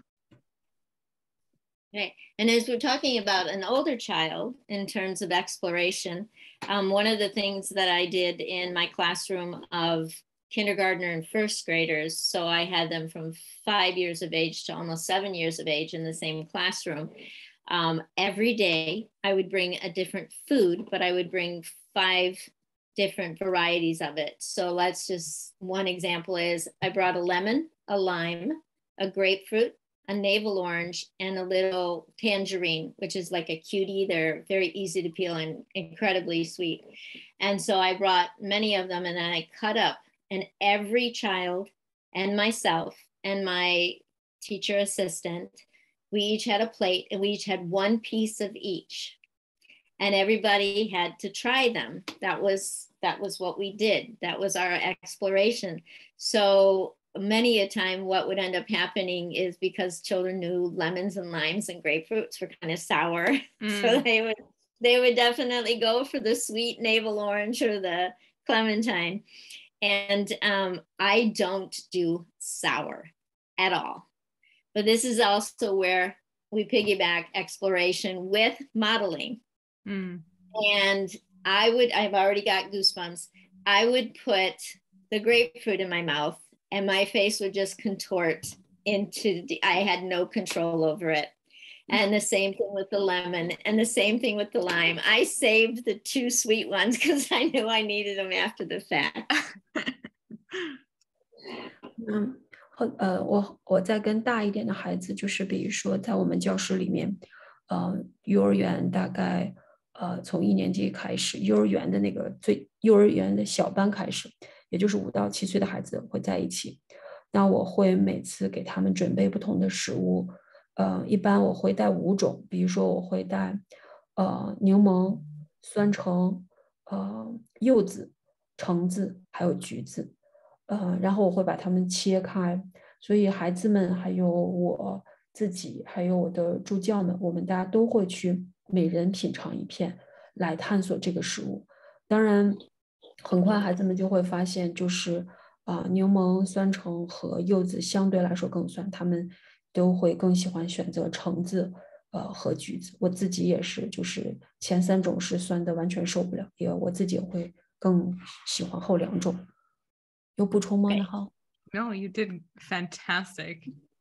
S4: Okay. And as we're talking about an older child in terms of exploration, one of the things that I did in my classroom of kindergartner and first graders, so I had them from 5 years of age to almost 7 years of age in the same classroom. Every day I would bring a different food, but I would bring 5 different varieties of it. So one example is I brought a lemon, a lime, a grapefruit, a navel orange, and a little tangerine, which is like a cutie. They're very easy to peel and incredibly sweet. And so I brought many of them, and then I cut up, and every child and myself and my teacher assistant, we each had a plate, and we each had one piece of each. And everybody had to try them. That was what we did. That was our exploration. So many a time what would end up happening is because children knew lemons and limes and grapefruits were kind of sour. So they would definitely go for the sweet navel orange or the clementine. And I don't do sour at all. But this is also where we piggyback exploration with modeling. And I've already got goosebumps. I would put the grapefruit in my mouth, and my face would just contort I had no control over it. And the same thing with the lemon, and the same thing with the lime. I saved the 2 sweet ones because I knew I needed them after the fact.
S2: 我在跟大一点的孩子，就是比如说在我们教室里面，幼儿园大概从1年级开始，幼儿园的小班开始，也就是5到7岁的孩子会在一起。那我会每次给他们准备不同的食物，一般我会带5种，比如说我会带柠檬、酸橙、柚子、橙子还有橘子，然后我会把它们切开，所以孩子们还有我自己还有我的助教们，我们大家都会去每人品尝一片来探索这个食物。当然很快孩子们就会发现，就是柠檬、酸橙和柚子相对来说更酸，他们都会更喜欢选择橙子，和橘子。我自己也是，就是前3种是酸的，完全受不了，因为我自己也会更喜欢后2种。有补充吗？那好。
S3: No, you did fantastic.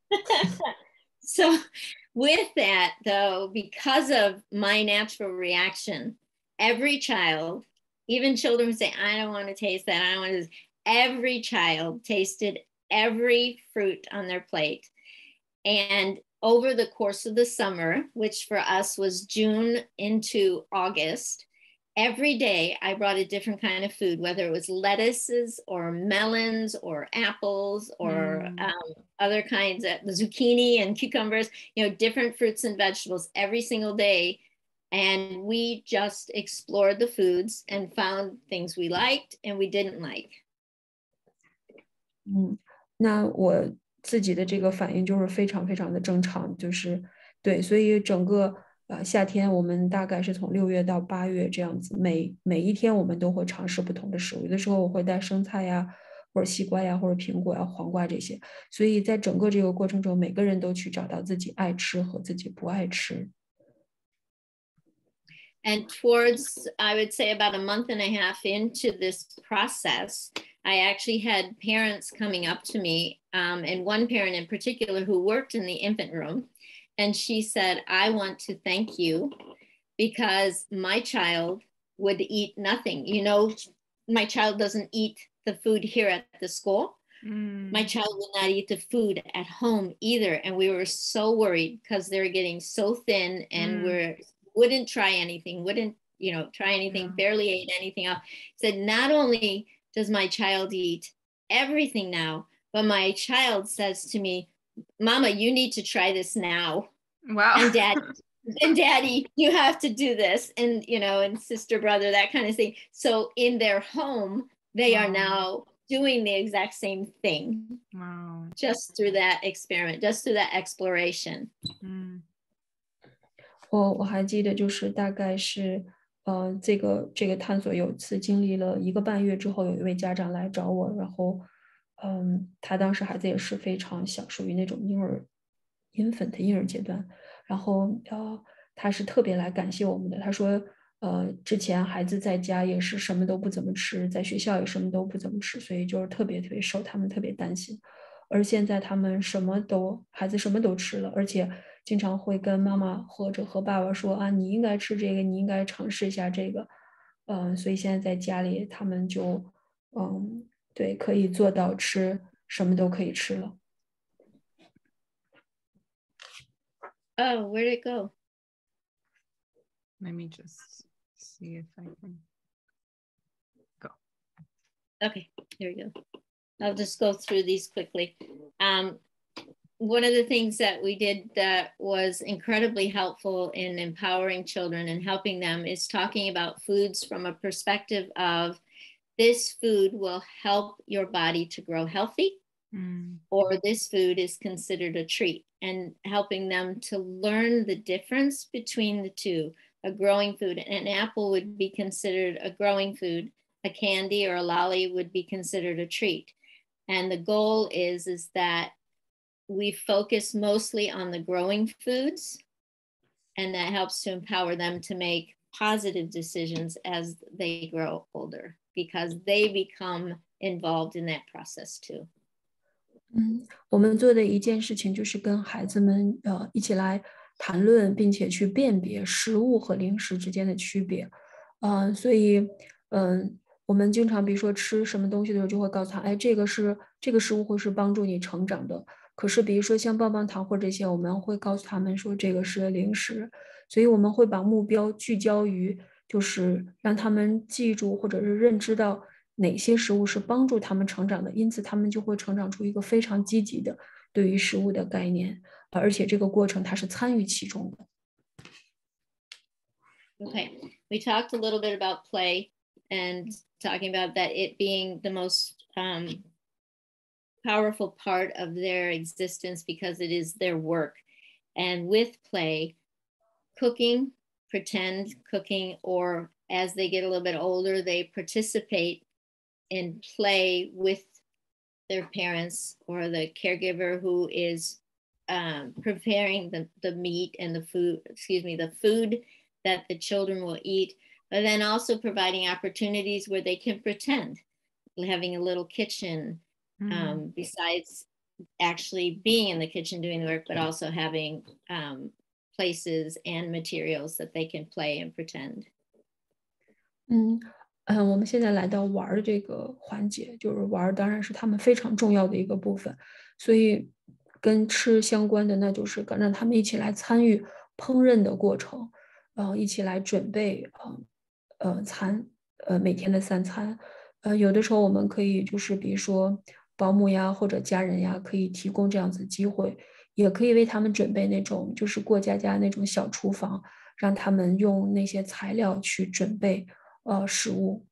S4: So with that though, because of my natural reaction, every child, even children who say, I don't want to taste that, I don't want to, every child tasted every fruit on their plate. And over the course of the summer, which for us was June into August, every day I brought a different kind of food, whether it was lettuces or melons or apples or other kinds of zucchini and cucumbers, different fruits and vegetables every single day. And we just explored the foods and found things we liked and we didn't like.
S2: 那我自己的这个反应就是非常非常的正常，就是对，所以整个夏天我们大概是从6月到8月这样子，每一天我们都会尝试不同的食物，有的时候我会带生菜呀，或者西瓜呀，或者苹果呀、黄瓜这些，所以在整个这个过程中，每个人都去找到自己爱吃和自己不爱吃。
S4: And towards, I would say about a month and a half into this process, I actually had parents coming up to me, and one parent in particular who worked in the infant room. And she said, I want to thank you because my child would eat nothing. My child doesn't eat the food here at the school. My child would not eat the food at home either. And we were so worried because they were getting so thin and wouldn't try anything, barely ate anything else. Said, not only does my child eat everything now, but my child says to me, Mama, you need to try this now.
S3: Wow.
S4: And Daddy, you have to do this. And, and sister, brother, that kind of thing. So in their home, they are now doing the exact same thing.
S3: Wow.
S4: Just through that experiment, just through that exploration.
S2: 我还记得，就是大概是，这个探索有次经历了1个半月之后，有一位家长来找我，然后，他当时孩子也是非常小，属于那种infant 婴儿阶段，然后他是特别来感谢我们的，他说，之前孩子在家也是什么都不怎么吃，在学校也什么都不怎么吃，所以就是特别特别瘦，他们特别担心。而现在他们孩子什么都吃了，而且经常会跟妈妈或者和爸爸说啊，你应该吃这个，你应该尝试一下这个，所以现在在家里他们就，对，可以做到吃什么都可以吃了。
S4: Oh, where'd it go?
S3: Let me just see if I can go.
S4: Okay, here we go. I'll just go through these quickly. One of the things that we did that was incredibly helpful in empowering children and helping them is talking about foods from a perspective of this food will help your body to grow healthy, or this food is considered a treat, and helping them to learn the difference between the two. A growing food, an apple would be considered a growing food. A candy or a lolly would be considered a treat. And the goal is that we focus mostly on the growing foods, and that helps to empower them to make positive decisions as they grow older, because they become involved in that process too.
S2: 我们做的一件事情就是跟孩子们一起来谈论，并且去辨别食物和零食之间的区别。所以我们经常比如说吃什么东西的时候，就会告诉他，哎，这个食物会是帮助你成长的。可是比如说像棒棒糖或这些，我们会告诉他们说这个是零食。所以我们会把目标聚焦于，就是让他们记住或者是认知到哪些食物是帮助他们成长的，因此他们就会成长出一个非常积极的对于食物的概念，而且这个过程他是参与其中的。
S4: Okay, we talked a little bit about play and talking about that it being the most powerful part of their existence because it is their work. And with play, cooking, pretend cooking, or as they get a little bit older, they participate and play with their parents or the caregiver who is preparing the meat and the food that the children will eat, but then also providing opportunities where they can pretend, having a little kitchen, besides actually being in the kitchen doing the work, but also having places and materials that they can play and pretend.
S2: 我们现在来到玩儿这个环节，就是玩儿当然是他们非常重要的一个部分，所以跟吃相关的，那就是让他们一起来参与烹饪的过程，一起来准备每天的3餐，有的时候我们可以就是比如说保姆呀或者家人呀，可以提供这样子机会，也可以为他们准备那种就是过家家那种小厨房，让他们用那些材料去准备食物。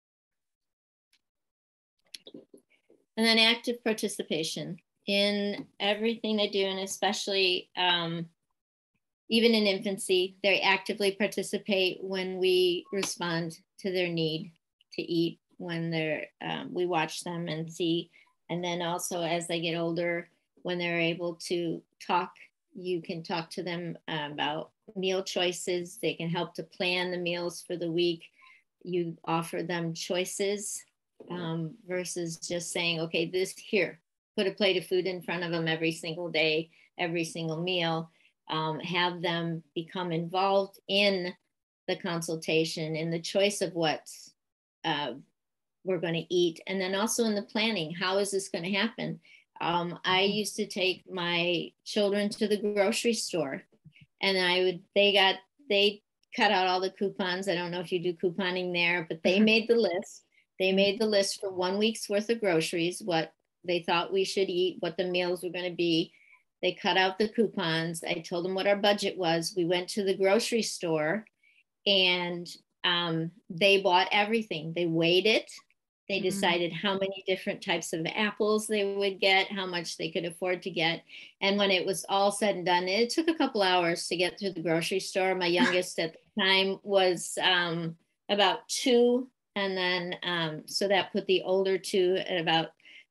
S4: And then active participation in everything they do, and especially even in infancy, they actively participate when we respond to their need to eat, when we watch them and see. And then also as they get older, when they're able to talk, you can talk to them about meal choices. They can help to plan the meals for the week. You offer them choices versus just saying, okay, here, put a plate of food in front of them every single day, every single meal. Have them become involved in the consultation, in the choice of what we're going to eat, and then also in the planning. How is this going to happen? I used to take my children to the grocery store, and they cut out all the coupons. I don't know if you do couponing there, but they made the list. They made the list for 1 week's worth of groceries, what they thought we should eat, what the meals were going to be. They cut out the coupons. I told them what our budget was. We went to the grocery store and they bought everything. They weighed it. They decided how many different types of apples they would get, how much they could afford to get. And when it was all said and done, it took a couple hours to get through the grocery store. My youngest at the time was about 2. And then, so that put the older 2 at about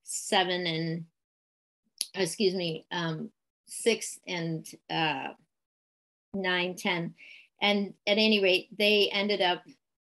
S4: 6 and 9, 10. And at any rate, they ended up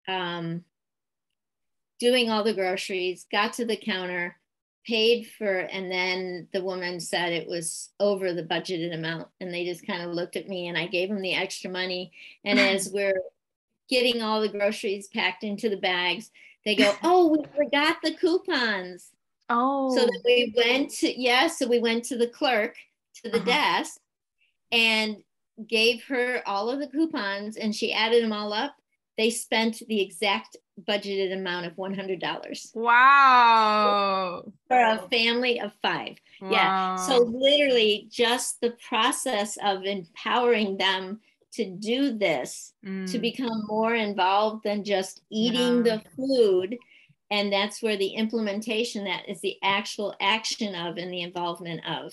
S4: doing all the groceries, got to the counter, paid for, and then the woman said it was over the budgeted amount. And they just kind of looked at me and I gave them the extra money. And as we're getting all the groceries packed into the bags, they go, oh, we forgot the coupons.
S3: Oh.
S4: So then we went to the clerk, to the desk, and gave her all of the coupons, and she added them all up. They spent the exact budgeted amount of $100.
S3: Wow.
S4: For a family of 5.
S3: Wow.
S4: Yeah. So literally just the process of empowering them to do this, to become more involved than just eating the food. And that's where the implementation, that is the actual action of and the involvement of.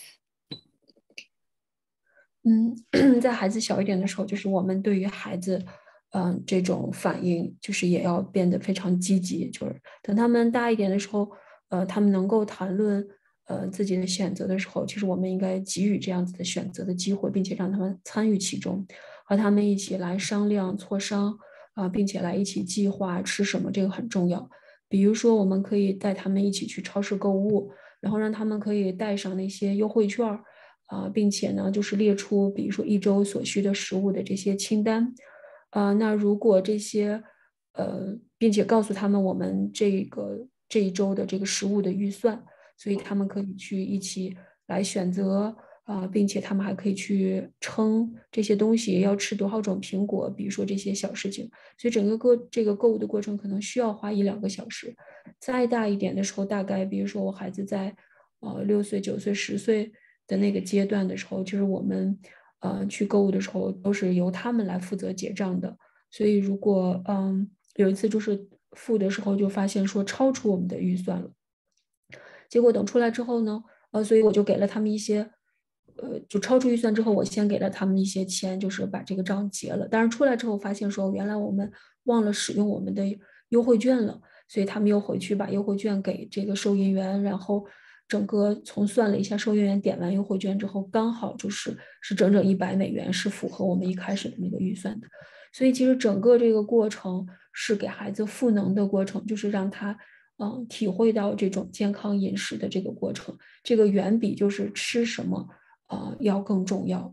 S2: 在孩子小一点的时候，就是我们对于孩子，这种反应，就是也要变得非常积极。就是等他们大一点的时候，他们能够谈论自己的选择的时候，其实我们应该给予这样子的选择的机会，并且让他们参与其中，和他们一起来商量磋商并且来一起计划吃什么，这个很重要。比如说，我们可以带他们一起去超市购物，然后让他们可以带上那些优惠券并且呢，就是列出比如说1周所需的食物的这些清单。那如果这些并且告诉他们我们这一周的这个食物的预算，所以他们可以去一起来选择并且他们还可以去称这些东西要吃多少种苹果，比如说这些小事情。所以整个这个购物的过程可能需要花1-2个小时。再大一点的时候，大概比如说我孩子在6岁、9岁、10岁的那个阶段的时候，就是我们去购物的时候都是由他们来负责结账的。所以如果有一次就是付的时候就发现说超出我们的预算了，结果等出来之后呢，所以我就给了他们一些就超出预算之后，我先给了他们一些钱，就是把这个账结了。但是出来之后发现说，原来我们忘了使用我们的优惠券了，所以他们又回去把优惠券给这个收银员，然后整个从算了一下，收银员点完优惠券之后，刚好是整整$100，是符合我们一开始的那个预算的。所以其实整个这个过程是给孩子赋能的过程，就是让他体会到这种健康饮食的这个过程，这个远比就是吃什么要更重要。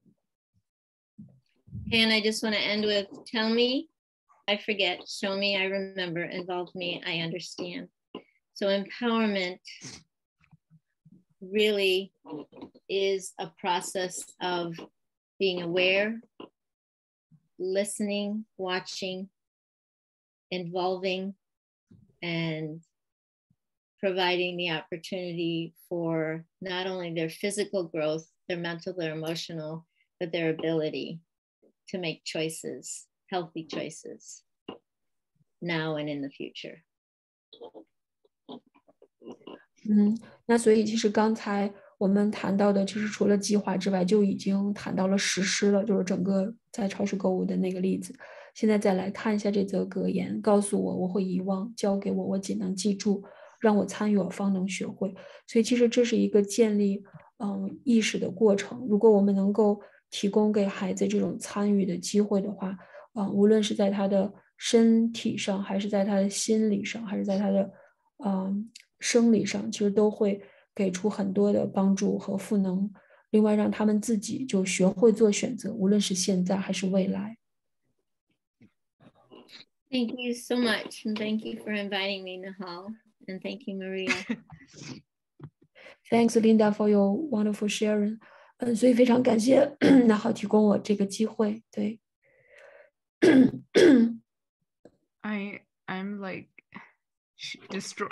S4: And I just want to end with tell me, I forget, show me, I remember, involve me, I understand. So empowerment really is a process of being aware, listening, watching, involving, and providing the opportunity for not only their physical growth, their mental, their emotional, but their ability to make choices, healthy choices, now and in the future.
S2: 那所以其实刚才我们谈到的，其实除了计划之外，就已经谈到了实施了，就是整个在超市购物的那个例子。现在再来看一下这则格言，告诉我我会遗忘，教给我我仅能记住，让我参与我方能学会。所以其实这是一个建立意识的过程。如果我们能够提供给孩子这种参与的机会的话，无论是在他的身体上，还是在他的心理上，还是在他的生理上，其实都会给出很多的帮助和赋能。另外，让他们自己就学会做选择，无论是现在还是未来。
S4: Thank you so much, and thank you for inviting me, Nahal, and thank you, Maria.
S2: Thanks, Linda, for your wonderful sharing. 所以非常感谢那好提供我这个机会。对。
S3: I'm like destroyed.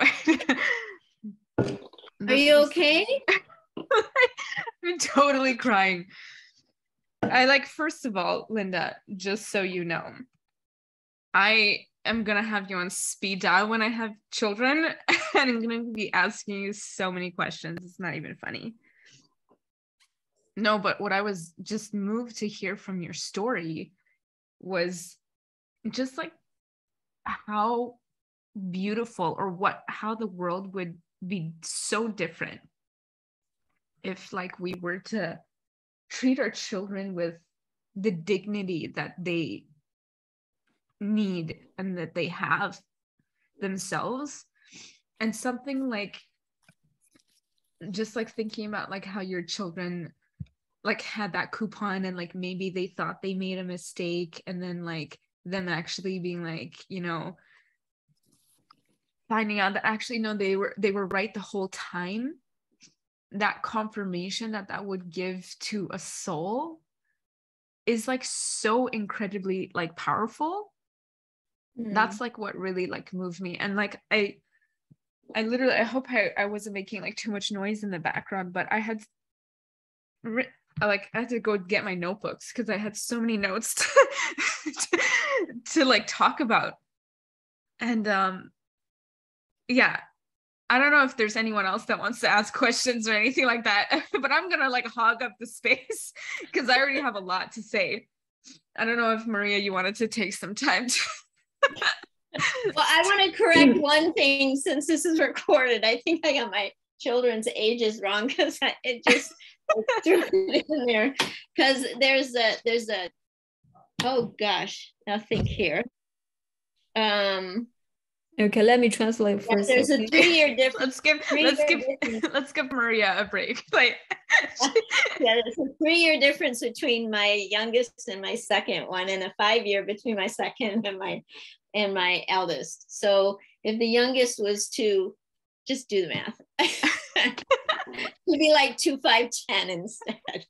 S4: Are you okay?
S3: I'm totally crying. I like, first of all, Linda, just so you know, I am gonna have you on speed dial when I have children, and I'm gonna be asking you so many questions. It's not even funny. No, but what I was just moved to hear from your story was just like how beautiful, or how the world would be so different if like we were to treat our children with the dignity that they need and that they have themselves. And something like, just like thinking about like how your children like had that coupon, and like maybe they thought they made a mistake, and then like them actually being like, you know, finding out that actually no, they were right the whole time. That confirmation that would give to a soul is like so incredibly like powerful. That's like what really like moved me. And like I literally, I hope I wasn't making like too much noise in the background, but I had I had to go get my notebooks because I had so many notes to like talk about. And yeah, I don't know if there's anyone else that wants to ask questions or anything like that, but I'm gonna like hog up the space because I already have a lot to say. I don't know if Maria, you wanted to take some time to
S4: Well, I want to correct one thing since this is recorded. I think I got my children's ages wrong because it just threw it in there. Because there's a oh gosh, nothing here.
S2: Okay, let me translate first.
S4: There's a 3-year difference.
S3: Let's give Maria a break. Like
S4: yeah, there's a 3-year difference between my youngest and my second one, and a 5-year between my second and my eldest. So if the youngest was 2, just do the math. It'd be like 2, 5, 10 instead.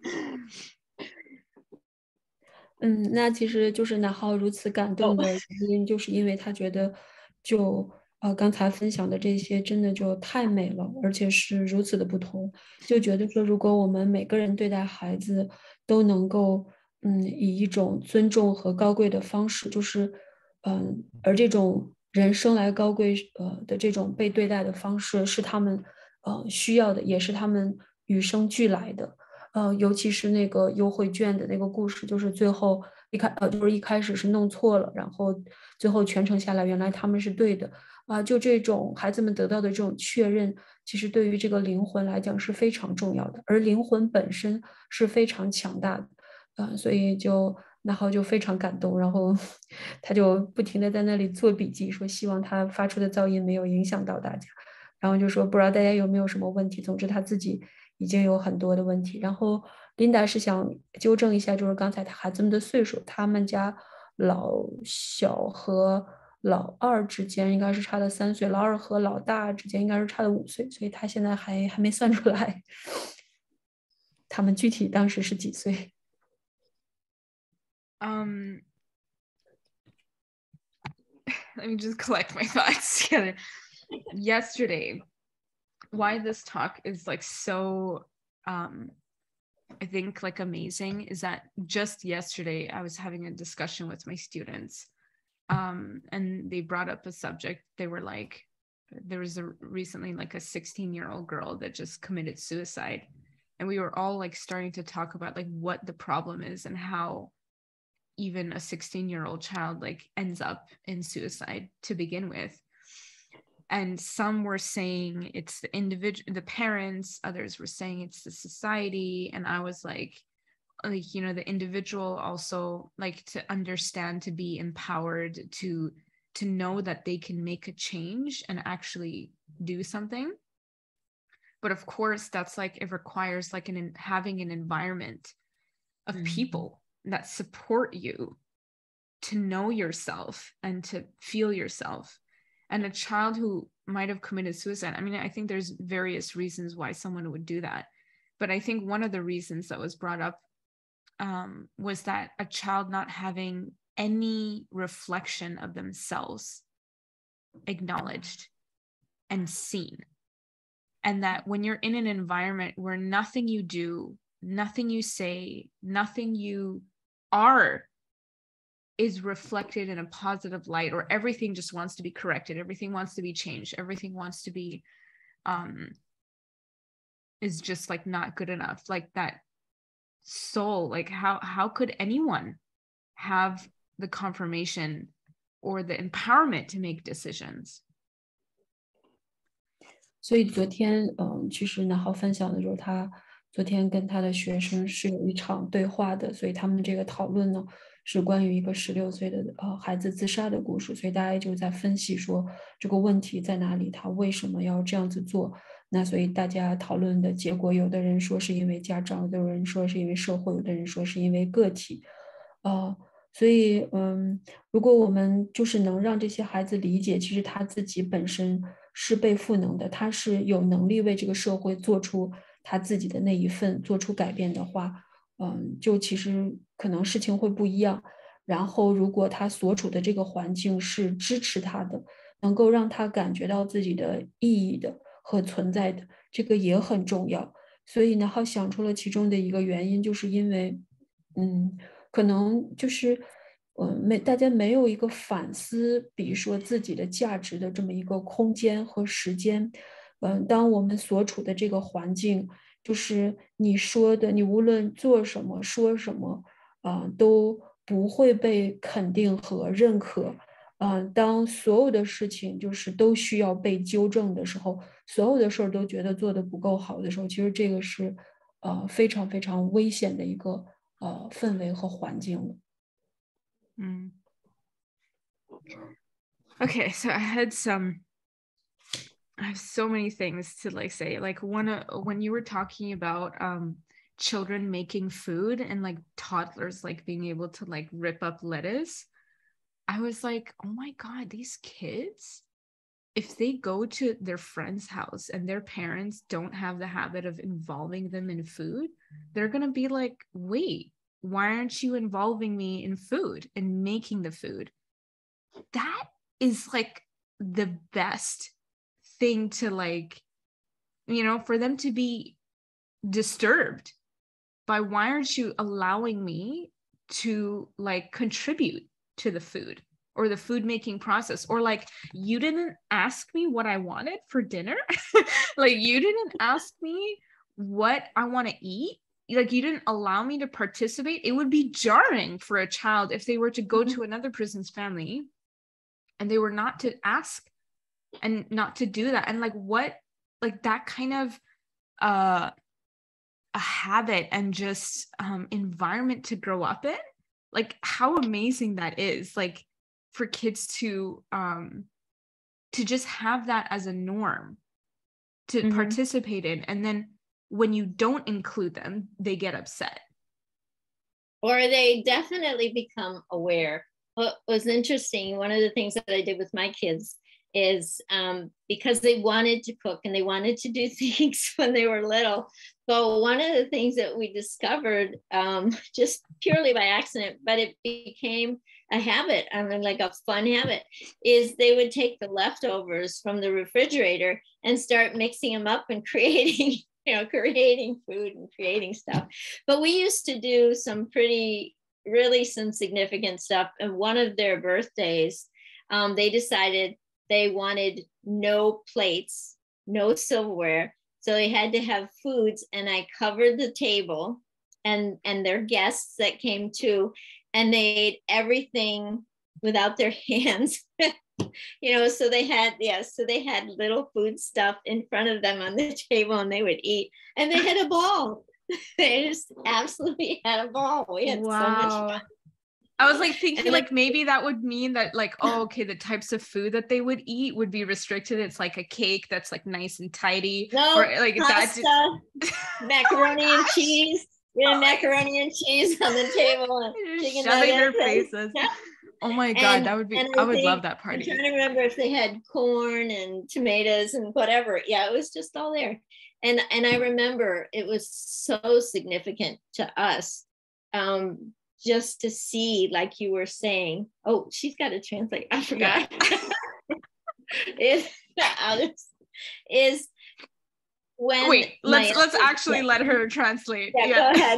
S2: 那其实就是那浩如此感动的原因，就是因为他觉得就刚才分享的这些真的就太美了，而且是如此的不同，就觉得说如果我们每个人对待孩子都能够以一种尊重和高贵的方式，就是而这种人生来高贵的这种被对待的方式是他们需要的，也是他们与生俱来的。 尤其是那个优惠券的那个故事，就是最后就是一开始是弄错了，然后最后全程下来，原来他们是对的啊，就这种孩子们得到的这种确认，其实对于这个灵魂来讲是非常重要的，而灵魂本身是非常强大的，所以然后就非常感动，然后他就不停的在那里做笔记，说希望他发出的噪音没有影响到大家，然后就说不知道大家有没有什么问题，总之他自己已经有很多的问题。然后琳达是想纠正一下，就是刚才孩子们的岁数，他们家老小和老二之间应该是差了3岁，老二和老大之间应该是差了5岁，所以他现在还没算出来他们具体当时是几岁。
S3: Let me just collect my thoughts together. Yesterday, why this talk is like so I think like amazing is that just yesterday I was having a discussion with my students, and they brought up a subject. They were like, there was recently like a 16-year-old girl that just committed suicide, and we were all like starting to talk about like what the problem is and how even a 16-year-old child like ends up in suicide to begin with. And some were saying it's the individual, the parents, others were saying it's the society. And I was like, you know, the individual also like to understand, to be empowered, to know that they can make a change and actually do something. But of course, that's like, it requires like having an environment of people that support you to know yourself and to feel yourself. And a child who might have committed suicide, I mean, I think there's various reasons why someone would do that. But I think one of the reasons that was brought up was that a child not having any reflection of themselves acknowledged and seen. And that when you're in an environment where nothing you do, nothing you say, nothing you are is reflected in a positive light, or everything just wants to be corrected, everything wants to be changed, everything wants to be is just like not good enough, like that soul, like how could anyone have the confirmation or the empowerment to make decisions?
S2: 所以昨天其实呢，好分享的就是他昨天跟他的学生是有一场对话的，所以他们这个讨论呢是关于一个16岁的孩子自杀的故事，所以大家就在分析说这个问题在哪里，他为什么要这样子做。那所以大家讨论的结果，有的人说是因为家长，有的人说是因为社会，有的人说是因为个体。所以如果我们就是能让这些孩子理解，其实他自己本身是被赋能的，他是有能力为这个社会做出他自己的那一份，做出改变的话，就其实可能事情会不一样。然后如果他所处的这个环境是支持他的，能够让他感觉到自己的意义的和存在的，这个也很重要。所以呢，他想出了其中的一个原因，就是因为可能就是大家没有一个反思，比如说自己的价值的这么一个空间和时间。当我们所处的这个环境，就是你说的，你无论做什么说什么都不会被肯定和认可。当所有的事情就是都需要被纠正的时候，所有的事儿都觉得做得不够好的时候，其实这个是非常非常危险的一个氛围和环境了。
S3: Okay, so I have so many things to like say. Like when you were talking about children making food and like toddlers like being able to like rip up lettuce, I was like, oh my God, these kids, if they go to their friend's house and their parents don't have the habit of involving them in food, they're gonna be like, wait, why aren't you involving me in food and making the food? That is like the best thing to like, you know, for them to be disturbed by why aren't you allowing me to like contribute to the food or the food making process, or like you didn't ask me what I wanted for dinner. Like you didn't ask me what I want to eat, like you didn't allow me to participate. It would be jarring for a child if they were to go to another person's family and they were not to ask and not to do that. And like what, like that kind of a habit and just environment to grow up in, like how amazing that is, like for kids to just have that as a norm to participate in. And then when you don't include them, they get upset.
S4: Or they definitely become aware. What was interesting, one of the things that I did with my kids is because they wanted to cook and they wanted to do things when they were little. So one of the things that we discovered just purely by accident, but it became a habit, I mean, like a fun habit, is they would take the leftovers from the refrigerator and start mixing them up and creating, creating food and creating stuff. But we used to do some really some significant stuff. And one of their birthdays, they decided they wanted no plates, no silverware. So they had to have foods, and I covered the table and their guests that came too, and they ate everything without their hands. So they had little food stuff in front of them on the table, and they would eat, and they had a ball. They just absolutely had a ball. We had so much fun.
S3: I was like thinking like maybe that would mean that like, oh, okay, the types of food that they would eat would be restricted. It's like a cake that's like nice and tidy.
S4: No,
S3: or like
S4: pasta, macaroni and cheese. We had macaroni and cheese on the table. And chicken
S3: shoving their
S4: nuggets.
S3: faces. Oh my God, that would be, I would love that party.
S4: I'm trying to remember if they had corn and tomatoes and whatever. Yeah, it was just all there. And I remember it was so significant to us. Just to see, like you were saying, oh, she's got to translate. I forgot. is when
S3: wait, let's actually let her translate.
S4: Yeah. Go ahead.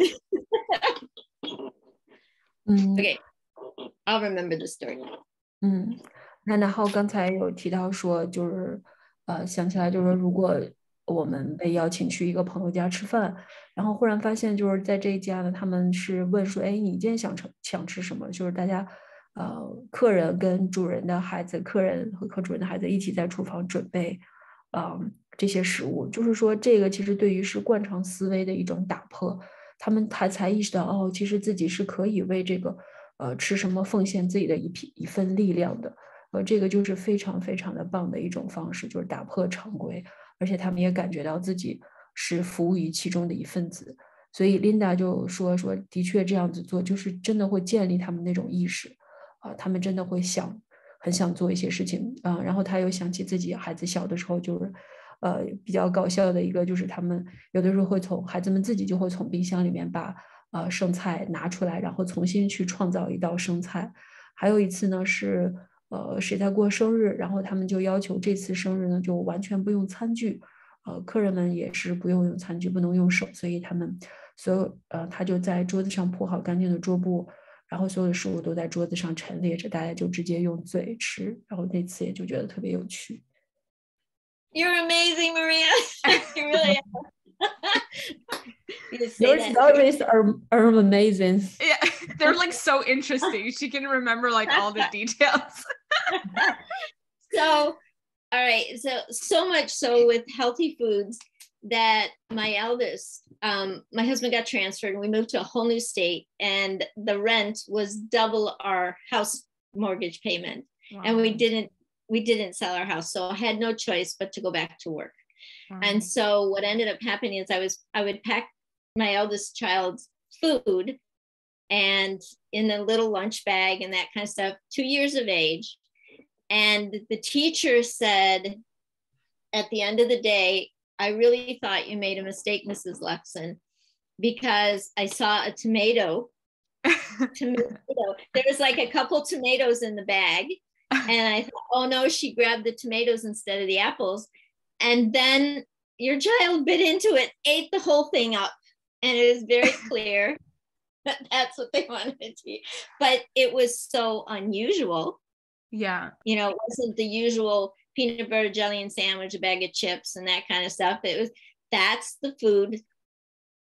S4: Okay, I'll remember the story.
S2: 那然后刚才有提到说，就是想起来就是如果我们被邀请去一个朋友家吃饭，然后忽然发现就是在这一家呢，他们是问说，哎，你今天想吃什么？就是大家客人跟主人的孩子，客人和主人的孩子一起在厨房准备这些食物，就是说这个其实对于是惯常思维的一种打破，他们才意识到哦，其实自己是可以为这个吃什么奉献自己的一份力量的，这个就是非常非常的棒的一种方式，就是打破常规。而且他们也感觉到自己是服务于其中的一份子，所以 Linda 就说的确这样子做就是真的会建立他们那种意识他们真的会很想做一些事情然后他又想起自己孩子小的时候，就是比较搞笑的一个，就是他们有的时候孩子们自己就会从冰箱里面把剩菜拿出来，然后重新去创造一道生菜。还有一次呢是谁在过生日，然后他们就要求这次生日呢就完全不用餐具，客人们也是不用用餐具，不能用手，所以他们他就在桌子上铺好干净的桌布，然后所有的食物都在桌子上陈列着，大家就直接用嘴吃，然后那次也就觉得特别有趣。
S4: You're amazing, Maria. You really
S2: Your stories are amazing.
S3: Yeah, they're like so interesting. She can remember like all the details.
S4: So, all right. So much so with healthy foods that my eldest, my husband got transferred and we moved to a whole new state, and the rent was double our house mortgage payment. Wow. And we didn't sell our house. So I had no choice but to go back to work. Wow. And so what ended up happening is I would pack my eldest child's food and in a little lunch bag and that kind of stuff, 2 years of age. And the teacher said, at the end of the day, I really thought you made a mistake, Mrs. Lexon, because I saw a tomato. There was like a couple tomatoes in the bag. And I thought, oh no, she grabbed the tomatoes instead of the apples. And then your child bit into it, ate the whole thing up. And it was very clear that that's what they wanted to eat. But it was so unusual.
S3: Yeah.
S4: It wasn't the usual peanut butter jelly and sandwich, a bag of chips and that kind of stuff. That's the food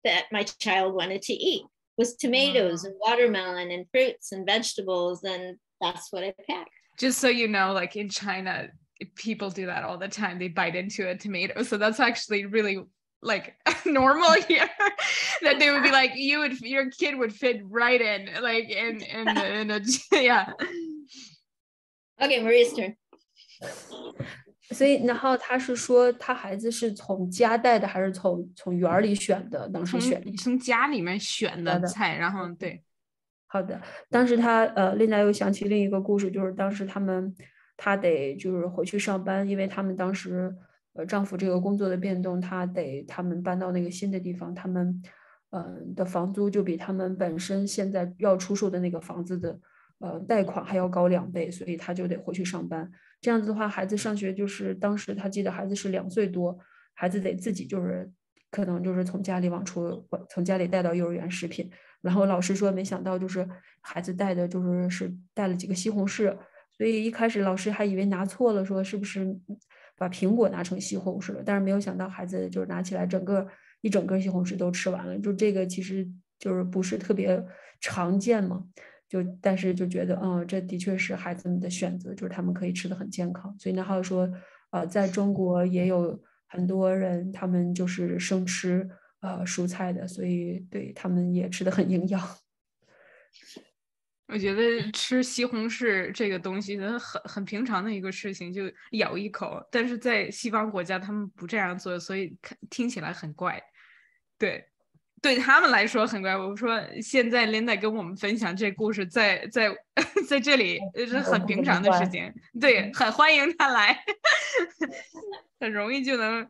S4: that my child wanted to eat was tomatoes and watermelon and fruits and vegetables, and that's what I packed.
S3: Just so you know, like in China, people do that all the time. They bite into a tomato. So that's actually really like normal here. That they would be like, your kid would fit right in, like in a yeah.
S4: Okay, Maria's turn.
S2: 所以然后他是说他孩子是从家带的还是从园儿里选的？当时选的
S3: 从家里面选的菜，然后对。
S2: 好的，当时他Linda又想起另一个故事，就是当时他得就是回去上班，因为他们当时丈夫这个工作的变动，他们搬到那个新的地方，他们的房租就比他们本身现在要出售的那个房子的贷款还要高2倍，所以他就得回去上班。这样子的话，孩子上学就是当时他记得孩子是2岁多，孩子得自己就是可能就是从家里带到幼儿园食品。然后老师说没想到就是孩子带的是带了几个西红柿，所以一开始老师还以为拿错了，说是不是把苹果拿成西红柿了，但是没有想到孩子就是拿起来一整个西红柿都吃完了，就这个其实就是不是特别常见嘛，但是就觉得这的确是孩子们的选择，就是他们可以吃得很健康。所以呢还有说在中国也有很多人他们就是生吃蔬菜的，所以对他们也吃得很营养。
S3: 我觉得吃西红柿这个东西很平常的一个事情，就咬一口，但是在西方国家他们不这样做，所以听起来很怪。对他们来说很怪。我说现在 Linda 跟我们分享这故事，在这里是很平常的事情，对，很欢迎他来，很容易就能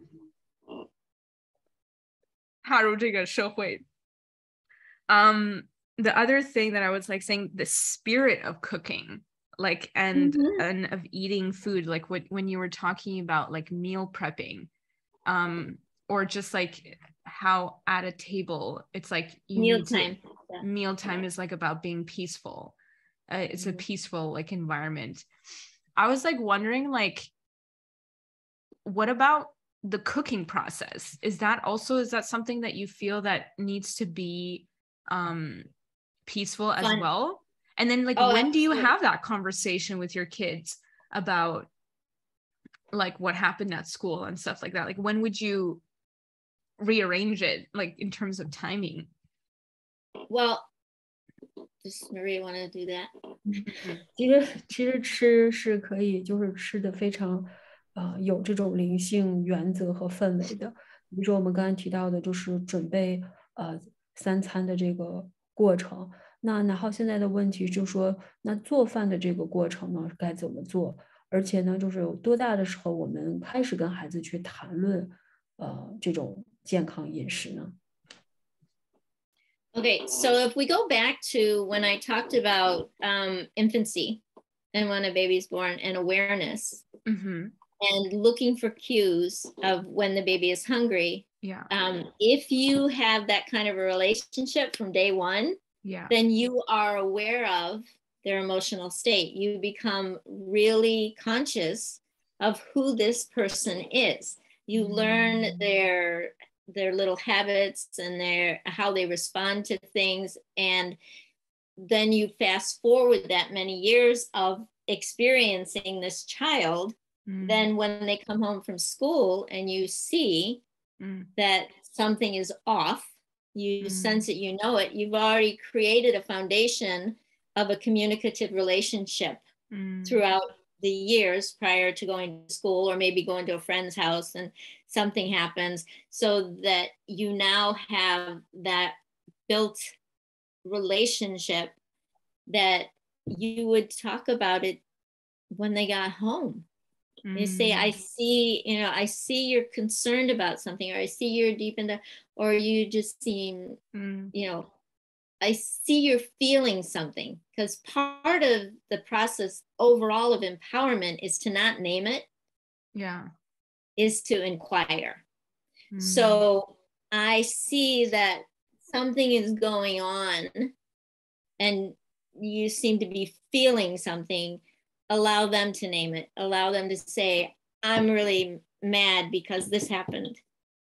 S3: 踏入这个社会。The other thing that I was like saying, the spirit of cooking, like and of eating food, like when you were talking about like meal prepping, or just like how at a table it's like mealtime is like about being peaceful. It's a peaceful like environment. I was like wondering, like, what about the cooking process? Is that something that you feel that needs to be peaceful as well? And then like when do you have that conversation with your kids about like what happened at school and stuff like that? Like when would you rearrange it, like in terms of timing?
S4: Well, does Maria want to do that?
S2: 其实吃是可以就是吃的非常有这种灵性原则和氛围的。比如说我们刚才提到的就是准备3餐的这个过程。那然后现在的问题就是说，那做饭的这个过程呢该怎么做？而且呢，就是有多大的时候我们开始跟孩子去谈论这种健康饮食呢？
S4: Okay, so if we go back to when I talked about infancy and when a baby's born and awareness and looking for cues of when the baby is hungry.
S3: Yeah.
S4: If you have that kind of a relationship from day one, then you are aware of their emotional state. You become really conscious of who this person is. You learn their little habits and how they respond to things. And then you fast forward that many years of experiencing this child. Then when they come home from school and you see that something is off, you sense it, you know it, you've already created a foundation of a communicative relationship throughout the years prior to going to school, or maybe going to a friend's house and something happens, so that you now have that built relationship that you would talk about it when they got home. You say, I see you're concerned about something, or I see you're deep into, or you just seem, I see you're feeling something. Because part of the process overall of empowerment is to not name it.
S3: Yeah.
S4: Is to inquire. So I see that something is going on and you seem to be feeling something. Allow them to name it. Allow them to say, I'm really mad because this happened.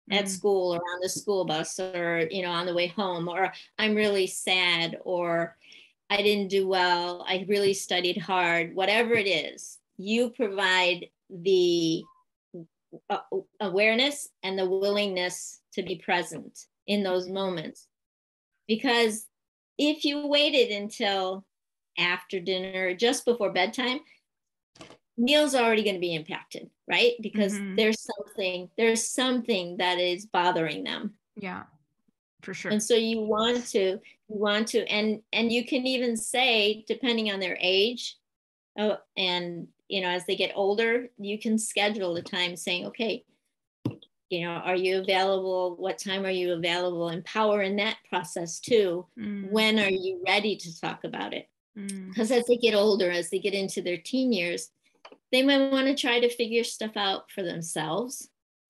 S4: at school or on the school bus or, on the way home, or I'm really sad, or I didn't do well, I really studied hard, whatever it is, you provide the awareness and the willingness to be present in those moments. Because if you waited until after dinner, just before bedtime, meal's already going to be impacted, right? Because there's something that is bothering them.
S3: Yeah, for sure.
S4: And so you want to, and you can even say, depending on their age, and as they get older, you can schedule the time saying, okay, are you available? What time are you available? Empower in that process too. When are you ready to talk about it? Because as they get older, as they get into their teen years, they might want to try to figure stuff out for themselves,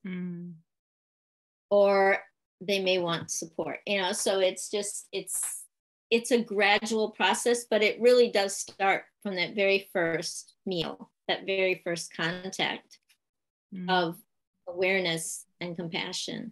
S4: or they may want support, so it's a gradual process, but it really does start from that very first meal, that very first contact of awareness and compassion.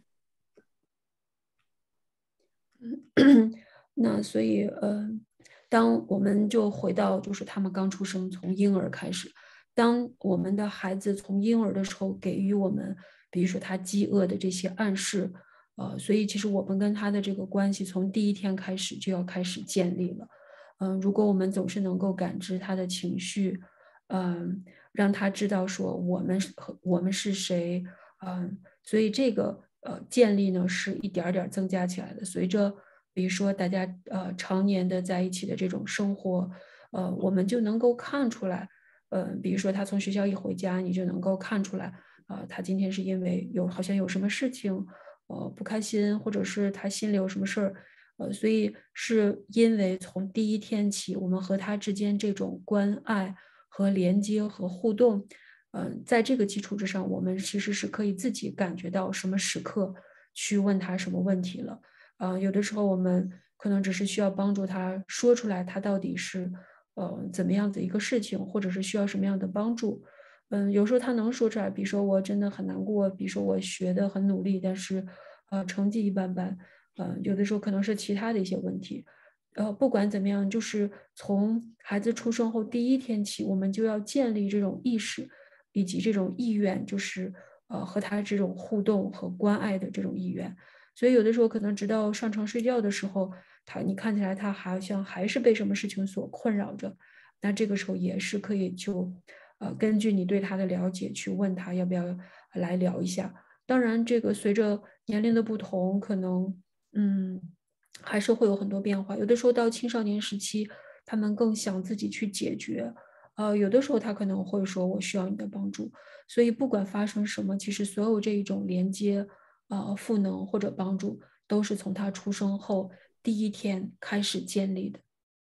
S2: 那所以当我们就回到就是他们刚出生，从婴儿开始，当我们的孩子从婴儿的时候给予我们，比如说他饥饿的这些暗示，所以其实我们跟他的这个关系从第一天开始就要开始建立了。如果我们总是能够感知他的情绪，让他知道说我们是谁，所以这个建立呢是一点点增加起来的。随着比如说大家常年的在一起的这种生活，我们就能够看出来，比如说他从学校一回家，你就能够看出来，他今天是因为好像有什么事情，不开心，或者是他心里有什么事儿，所以是因为从第一天起，我们和他之间这种关爱和连接和互动，在这个基础之上，我们其实是可以自己感觉到什么时刻去问他什么问题了。有的时候我们可能只是需要帮助他说出来，他到底是怎么样的一个事情，或者是需要什么样的帮助。有时候他能说出来，比如说我真的很难过，比如说我学得很努力，但是成绩一般般。有的时候可能是其他的一些问题。不管怎么样，就是从孩子出生后第一天起，我们就要建立这种意识以及这种意愿，就是和他这种互动和关爱的这种意愿。所以有的时候可能直到上床睡觉的时候，你看起来他好像还是被什么事情所困扰着，那这个时候也是可以就根据你对他的了解去问他要不要来聊一下。当然这个随着年龄的不同，可能还是会有很多变化。有的时候到青少年时期，他们更想自己去解决，有的时候他可能会说我需要你的帮助。所以不管发生什么，其实所有这一种连接赋能或者帮助都是从他出生后第一天开始建立的。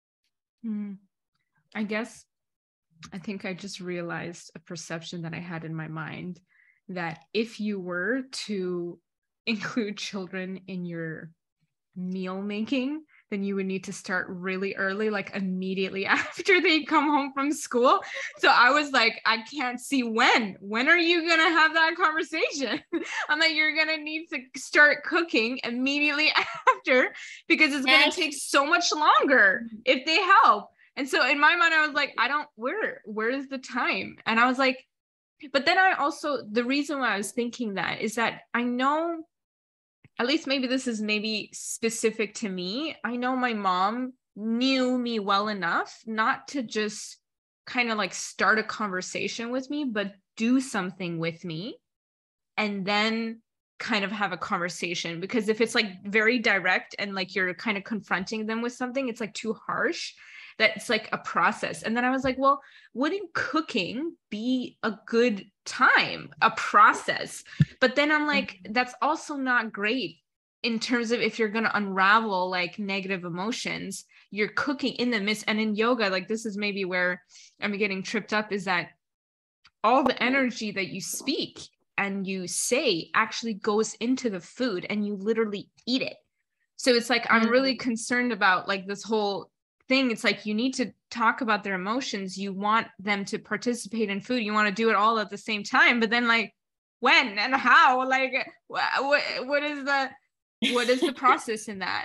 S3: I think I just realized a perception that I had in my mind, that if you were to include children in your meal making, then you would need to start really early, like immediately after they come home from school. So I was like, I can't see when are you gonna have that conversation? I'm like, you're gonna need to start cooking immediately after, because it's gonna take so much longer if they help. And so in my mind, I was like, where is the time? And I was like, but then I also, the reason why I was thinking that is that I know, at least maybe this is maybe specific to me, I know my mom knew me well enough not to just kind of like start a conversation with me, but do something with me and then kind of have a conversation. Because if it's like very direct and like you're kind of confronting them with something, it's like too harsh. That's like a process. And then I was like, well, wouldn't cooking be a good time, a process? But then I'm like, that's also not great in terms of if you're going to unravel like negative emotions, you're cooking in the midst. And in yoga, like this is maybe where I'm getting tripped up, is that all the energy that you speak and you say actually goes into the food and you literally eat it. So it's like, I'm really concerned about like this whole thing. It's like, you need to talk about their emotions. You want them to participate in food. You want to do it all at the same time. But then like, when and how, like what is the process in that?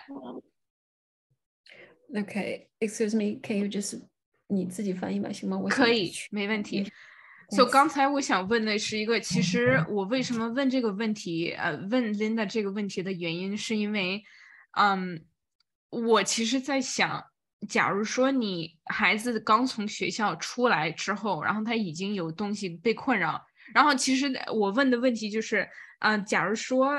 S2: Okay, excuse me, can you just 你自己翻译吧，行吗？我
S3: 可以，没问题。So 刚才我想问的是一个，其实我为什么问这个问题，问 Linda 这个问题的原因，是因为，我其实在想，假如说你孩子刚从学校出来之后，然后他已经有东西被困扰，然后其实我问的问题就是，假如说，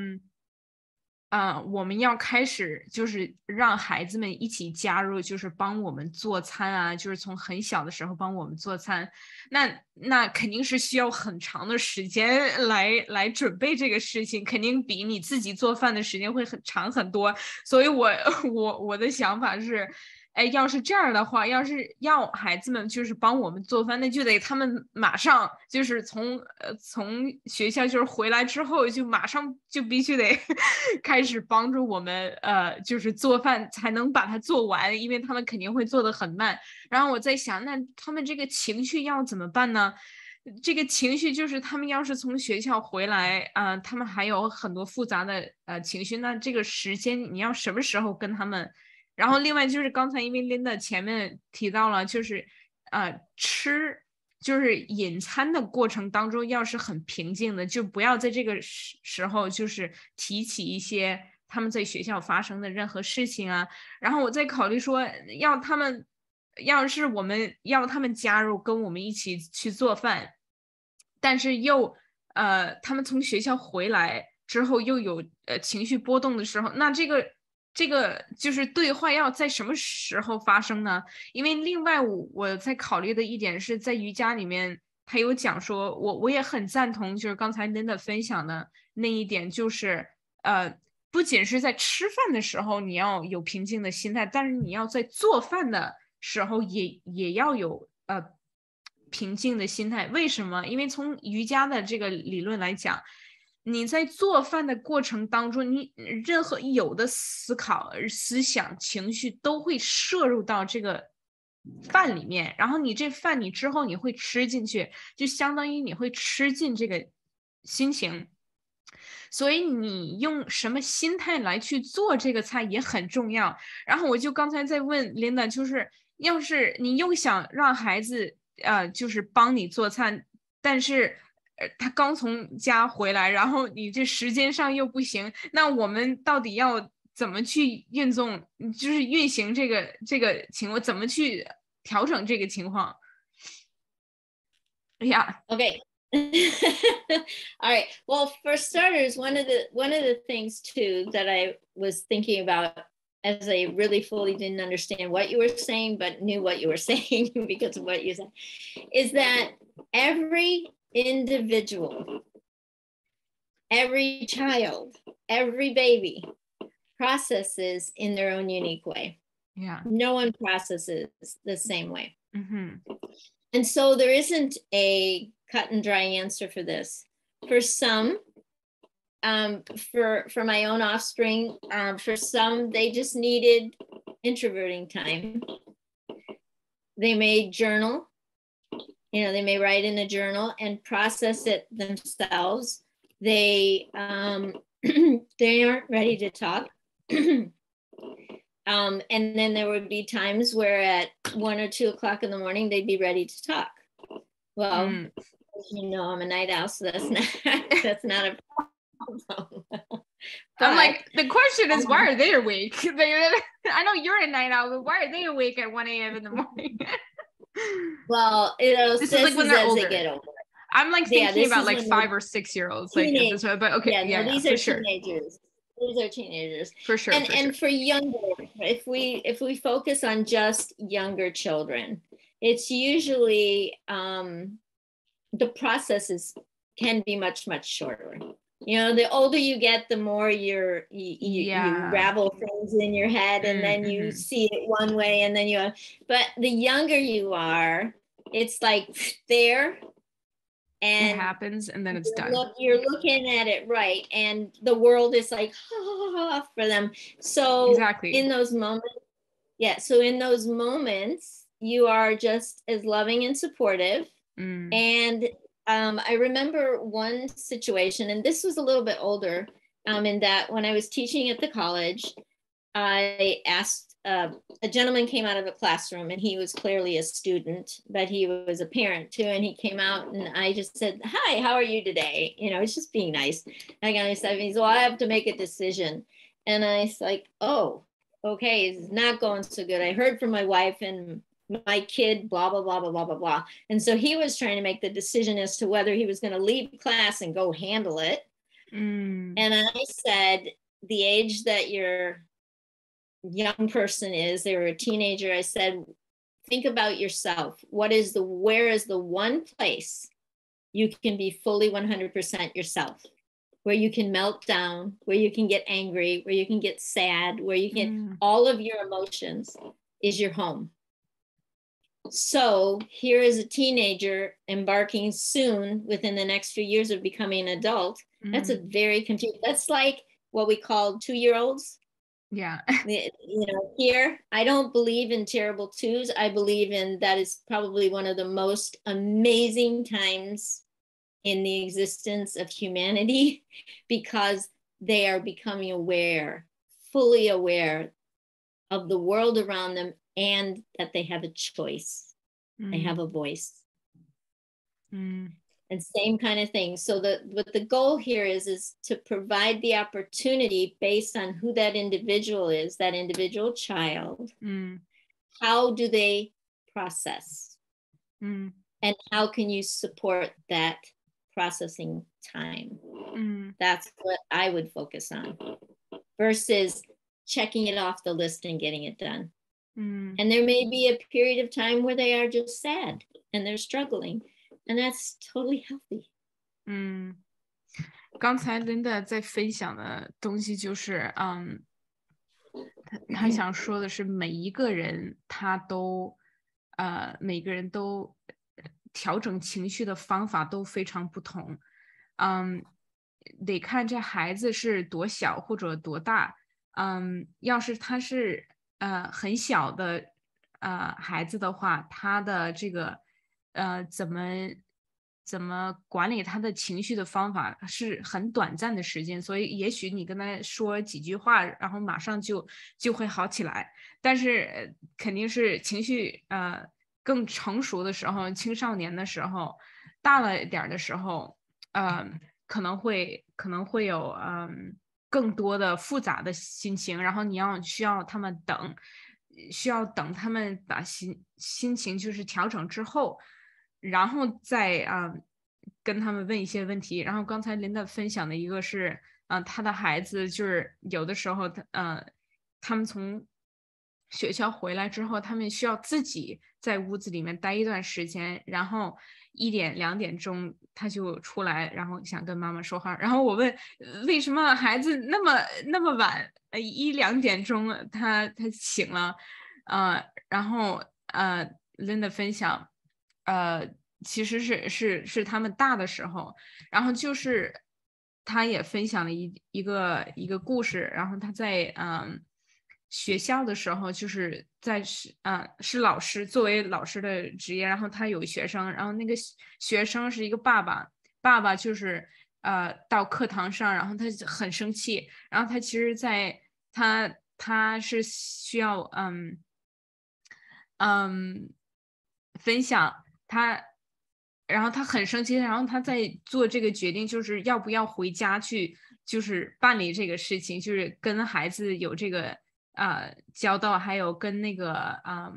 S3: 我们要开始就是让孩子们一起加入，就是帮我们做餐啊，就是从很小的时候帮我们做餐，那肯定是需要很长的时间来准备这个事情，肯定比你自己做饭的时间会很长很多。所以我的想法是，哎，要是这样的话，要是要孩子们就是帮我们做饭，那就得他们马上就是从学校就是回来之后，就马上就必须得开始帮助我们就是做饭，才能把它做完，因为他们肯定会做得很慢。然后我在想，那他们这个情绪要怎么办呢？这个情绪就是他们要是从学校回来他们还有很多复杂的情绪，那这个时间你要什么时候跟他们？然后另外就是刚才因为 Linda 前面提到了，就是吃就是饮餐的过程当中要是很平静的，就不要在这个时候就是提起一些他们在学校发生的任何事情啊。然后我在考虑说，要是我们要他们加入跟我们一起去做饭，但是又他们从学校回来之后又有情绪波动的时候，那这个就是对话要在什么时候发生呢？因为另外我在考虑的一点是在瑜伽里面，他有讲说，我也很赞同，就是刚才 Linda 分享的那一点，就是不仅是在吃饭的时候你要有平静的心态，但是你要在做饭的时候也要有平静的心态。为什么？因为从瑜伽的这个理论来讲，你在做饭的过程当中，你任何有的思考、思想、情绪都会摄入到这个饭里面，然后你这饭你之后你会吃进去，就相当于你会吃进这个心情。所以你用什么心态来去做这个菜也很重要。然后我就刚才在问 Linda， 就是要是你又想让孩子就是帮你做菜，但是他刚从家回来，然后你这时间上又不行，那我们到底要怎么去就是运行这个情况，怎么去调整这个情况？ Yeah.
S4: Okay. All right. Well, for starters, one of the things too that I was thinking about, as I really fully didn't understand what you were saying, but knew what you were saying because of what you said, is that every individual, every child, every baby processes in their own unique way.
S3: Yeah.
S4: No one processes the same way.
S3: Mm-hmm.
S4: And so there isn't a cut and dry answer for this. For some, for my own offspring, for some, they just needed introverting time. They may journal, they may write in a journal and process it themselves. They aren't ready to talk. And then there would be times where at 1 or 2 o'clock in the morning, they'd be ready to talk. Well, I'm a night owl, so that's not a problem.
S3: I'm like, the question is, why are they awake? I know you're a night owl, but why are they awake at 1 a.m. in the morning?
S4: Well, this is like when they're older. They get older.
S3: I'm like thinking about like 5 or 6 year olds, like this way, but okay,
S4: these are teenagers. These are teenagers
S3: for sure.
S4: And for younger, if we focus on just younger children, it's usually the processes can be much shorter. The older you get, the more you ravel things in your head, and then you see it one way, and then but the younger you are, it's like there. And
S3: it happens and then it's done.
S4: You're looking at it, right? And the world is like for them. So
S3: exactly
S4: in those moments, you are just as loving and supportive. And I remember one situation, and this was a little bit older, in that when I was teaching at the college, I asked, a gentleman came out of a classroom, and he was clearly a student, but he was a parent too. And he came out, and I just said, "Hi, how are you today?" You know, it's just being nice. And I said, he said, "Well, I have to make a decision." And I was like, "Oh, okay, it's not going so good. I heard from my wife and my kid, blah, blah, blah, blah, blah, blah, blah." And so he was trying to make the decision as to whether he was going to leave class and go handle it. And I said, the age that your young person is, they were a teenager, I said, think about yourself. Where is the one place you can be fully 100% yourself, where you can melt down, where you can get angry, where you can get sad, where you can, all of your emotions, is your home. So here is a teenager embarking soon within the next few years of becoming an adult. That's a very confusing, that's like what we call 2-year-olds.
S3: Yeah.
S4: You know, here, I don't believe in terrible twos. I believe in that is probably one of the most amazing times in the existence of humanity, because they are becoming aware, fully aware of the world around them, and that they have a choice. They have a voice. And same kind of thing. So what the goal here is to provide the opportunity based on who that individual is, that individual child. How do they process? And how can you support that processing time? That's what I would focus on, versus checking it off the list and getting it done. And there may be a period of time where they are just sad and they're struggling. And that's totally healthy.
S3: 刚才 Linda 在分享的东西就是，他想说的是每一个人调整情绪的方法都非常不同，得看这孩子是多小或者多大，要是他是很小的孩子的话，他的这个怎么管理他的情绪的方法是很短暂的时间，所以也许你跟他说几句话，然后马上就会好起来。但是肯定是情绪更成熟的时候，青少年的时候，大了点的时候，可能会有更多的复杂的心情，然后需要他们等他们把心情就是调整之后，然后再跟他们问一些问题。然后刚才Linda分享的一个是他的孩子就是有的时候他们从学校回来之后，他们需要自己在屋子里面待一段时间，然后1点2点钟他就出来，然后想跟妈妈说话。然后我问为什么孩子那么晚1、2点钟他醒了，然后Linda 分享其实是他们大的时候，然后就是他也分享了一个故事，然后他在学校的时候，就是是老师，作为老师的职业，然后他有学生，然后那个学生是一个爸爸就是到课堂上，然后他很生气，然后他其实在他是需要分享他，然后他很生气，然后他在做这个决定，就是要不要回家去就是办理这个事情，就是跟孩子有这个交道，还有跟那个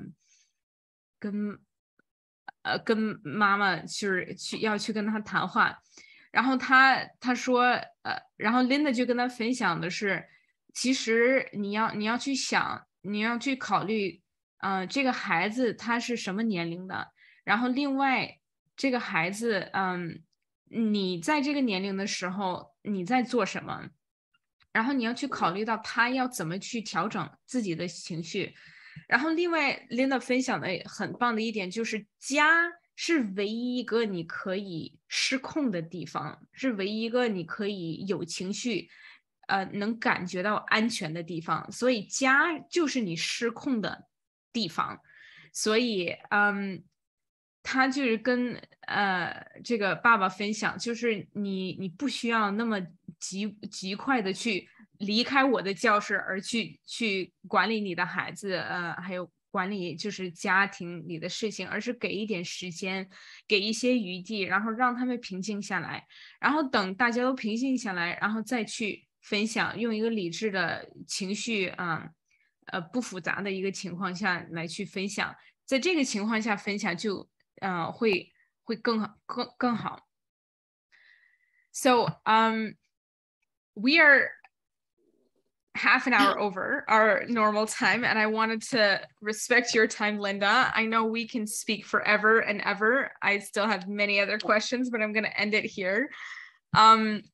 S3: 跟妈妈就是要去跟他谈话。然后他说然后 Linda 就跟他分享的是，其实你要去想，你要去考虑这个孩子他是什么年龄的，然后另外这个孩子你在这个年龄的时候你在做什么，然后你要去考虑到他要怎么去调整自己的情绪。然后另外 Linda 分享的很棒的一点就是家是唯一一个你可以失控的地方，是唯一一个你可以有情绪能感觉到安全的地方，所以家就是你失控的地方。所以他就是跟这个爸爸分享，就是你不需要那么极快的去离开我的教室，而去管理你的孩子，还有管理就是家庭里的事情，而是给一点时间，给一些余地，然后让他们平静下来，然后等大家都平静下来，然后再去分享，用一个理智的情绪不复杂的一个情况下来去分享，在这个情况下分享就会更好。So we are half an hour over our normal time, and I wanted to respect your time, Linda. I know we can speak forever and ever. I still have many other questions, but I'm going to end it here. And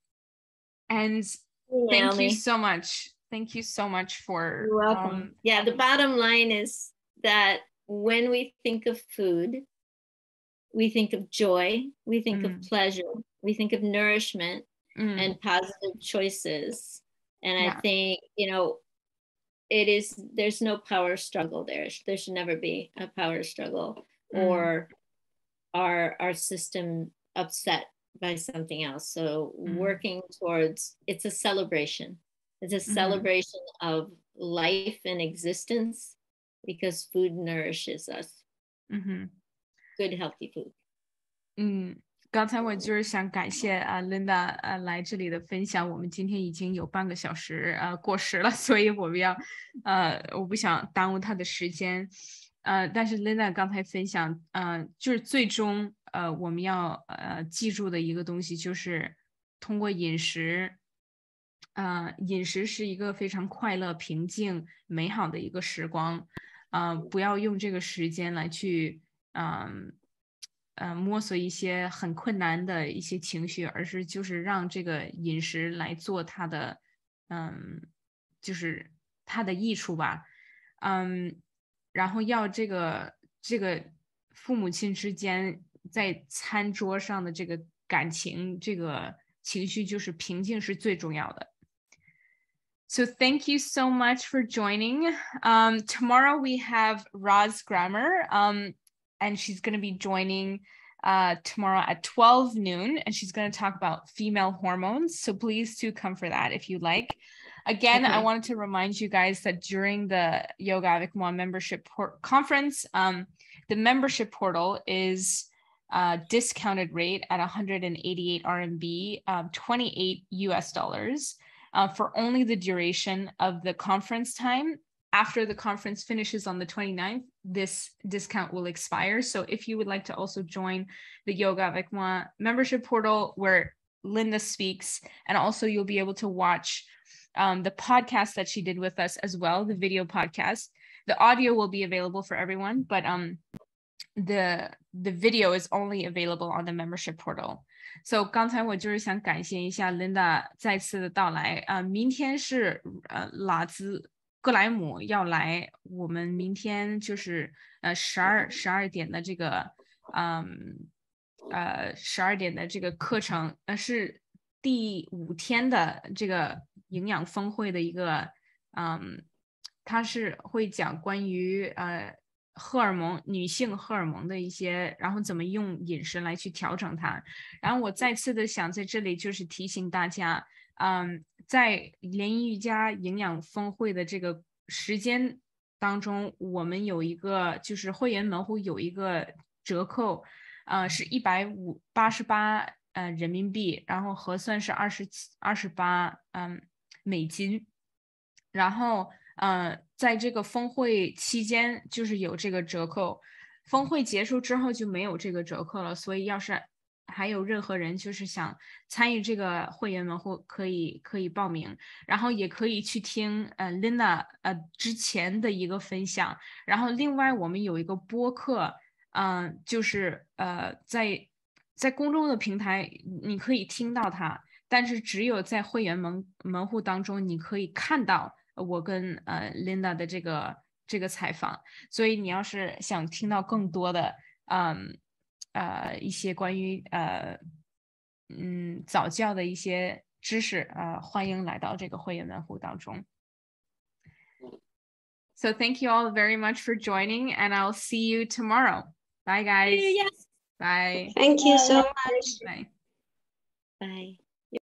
S3: thank you so much. Thank you so much for
S4: You're welcome. Yeah, the bottom line is that when we think of food, we think of joy, we think of pleasure, we think of nourishment and positive choices. And I think, there's no power struggle there. There should never be a power struggle or our system upset by something else. So working towards, it's a celebration. It's a celebration of life and existence because food nourishes us. Good, healthy food.
S3: 刚才我就是想感谢Linda 来这里的分享。我们今天已经有半个小时过时了，所以我不想耽误她的时间。但是 Linda 刚才分享就是最终我们要记住的一个东西，就是通过饮食饮食是一个非常快乐、平静、美好的一个时光。不要用这个时间来去摸索一些很困难的一些情绪，而是就是让这个饮食来做它的就是它的益处吧。然后要这个父母亲之间在餐桌上的这个感情，这个情绪就是平静是最重要的。So thank you so much for joining. Tomorrow we have Roz Grammer, and she's going to be joining tomorrow at 12 noon, and she's going to talk about female hormones. So please do come for that if you'd like. Again, I wanted to remind you guys that during the Yoga avec Moi membership conference, the membership portal is discounted rate at 188 RMB, $28 US. For only the duration of the conference time. After the conference finishes on the 29th, this discount will expire. So if you would like to also join the Yoga avec Moi membership portal where Linda speaks, and also you'll be able to watch the podcast that she did with us as well, the video podcast. The audio will be available for everyone, but the video is only available on the membership portal. So 刚才我就是想感谢一下 Linda 再次的到来。明天是拉兹格莱姆要来，我们明天就是12点的这个12点的这个课程，是第5天的这个营养峰会的一个它是会讲关于荷尔蒙，女性荷尔蒙的一些，然后怎么用饮食来去调整它。然后我再次的想在这里就是提醒大家，在联谊瑜伽营养峰会的这个时间当中，我们有一个就是会员门户有一个折扣，是188人民币，然后核算是28美金，然后在这个峰会期间就是有这个折扣，峰会结束之后就没有这个折扣了，所以要是还有任何人就是想参与这个会员门户，可以报名，然后也可以去听Linda 之前的一个分享，然后另外我们有一个播客，就是在公众的平台你可以听到它，但是只有在会员门户当中你可以看到我跟Linda 的这个采访，所以你要是想听到更多的一些关于早教的一些知识，欢迎来到这个会员门户当中。So thank you all very much for joining, and I'll see you tomorrow. Bye, guys.
S4: Yes.
S3: Bye.
S7: Thank you so much.
S3: Bye.
S4: Bye.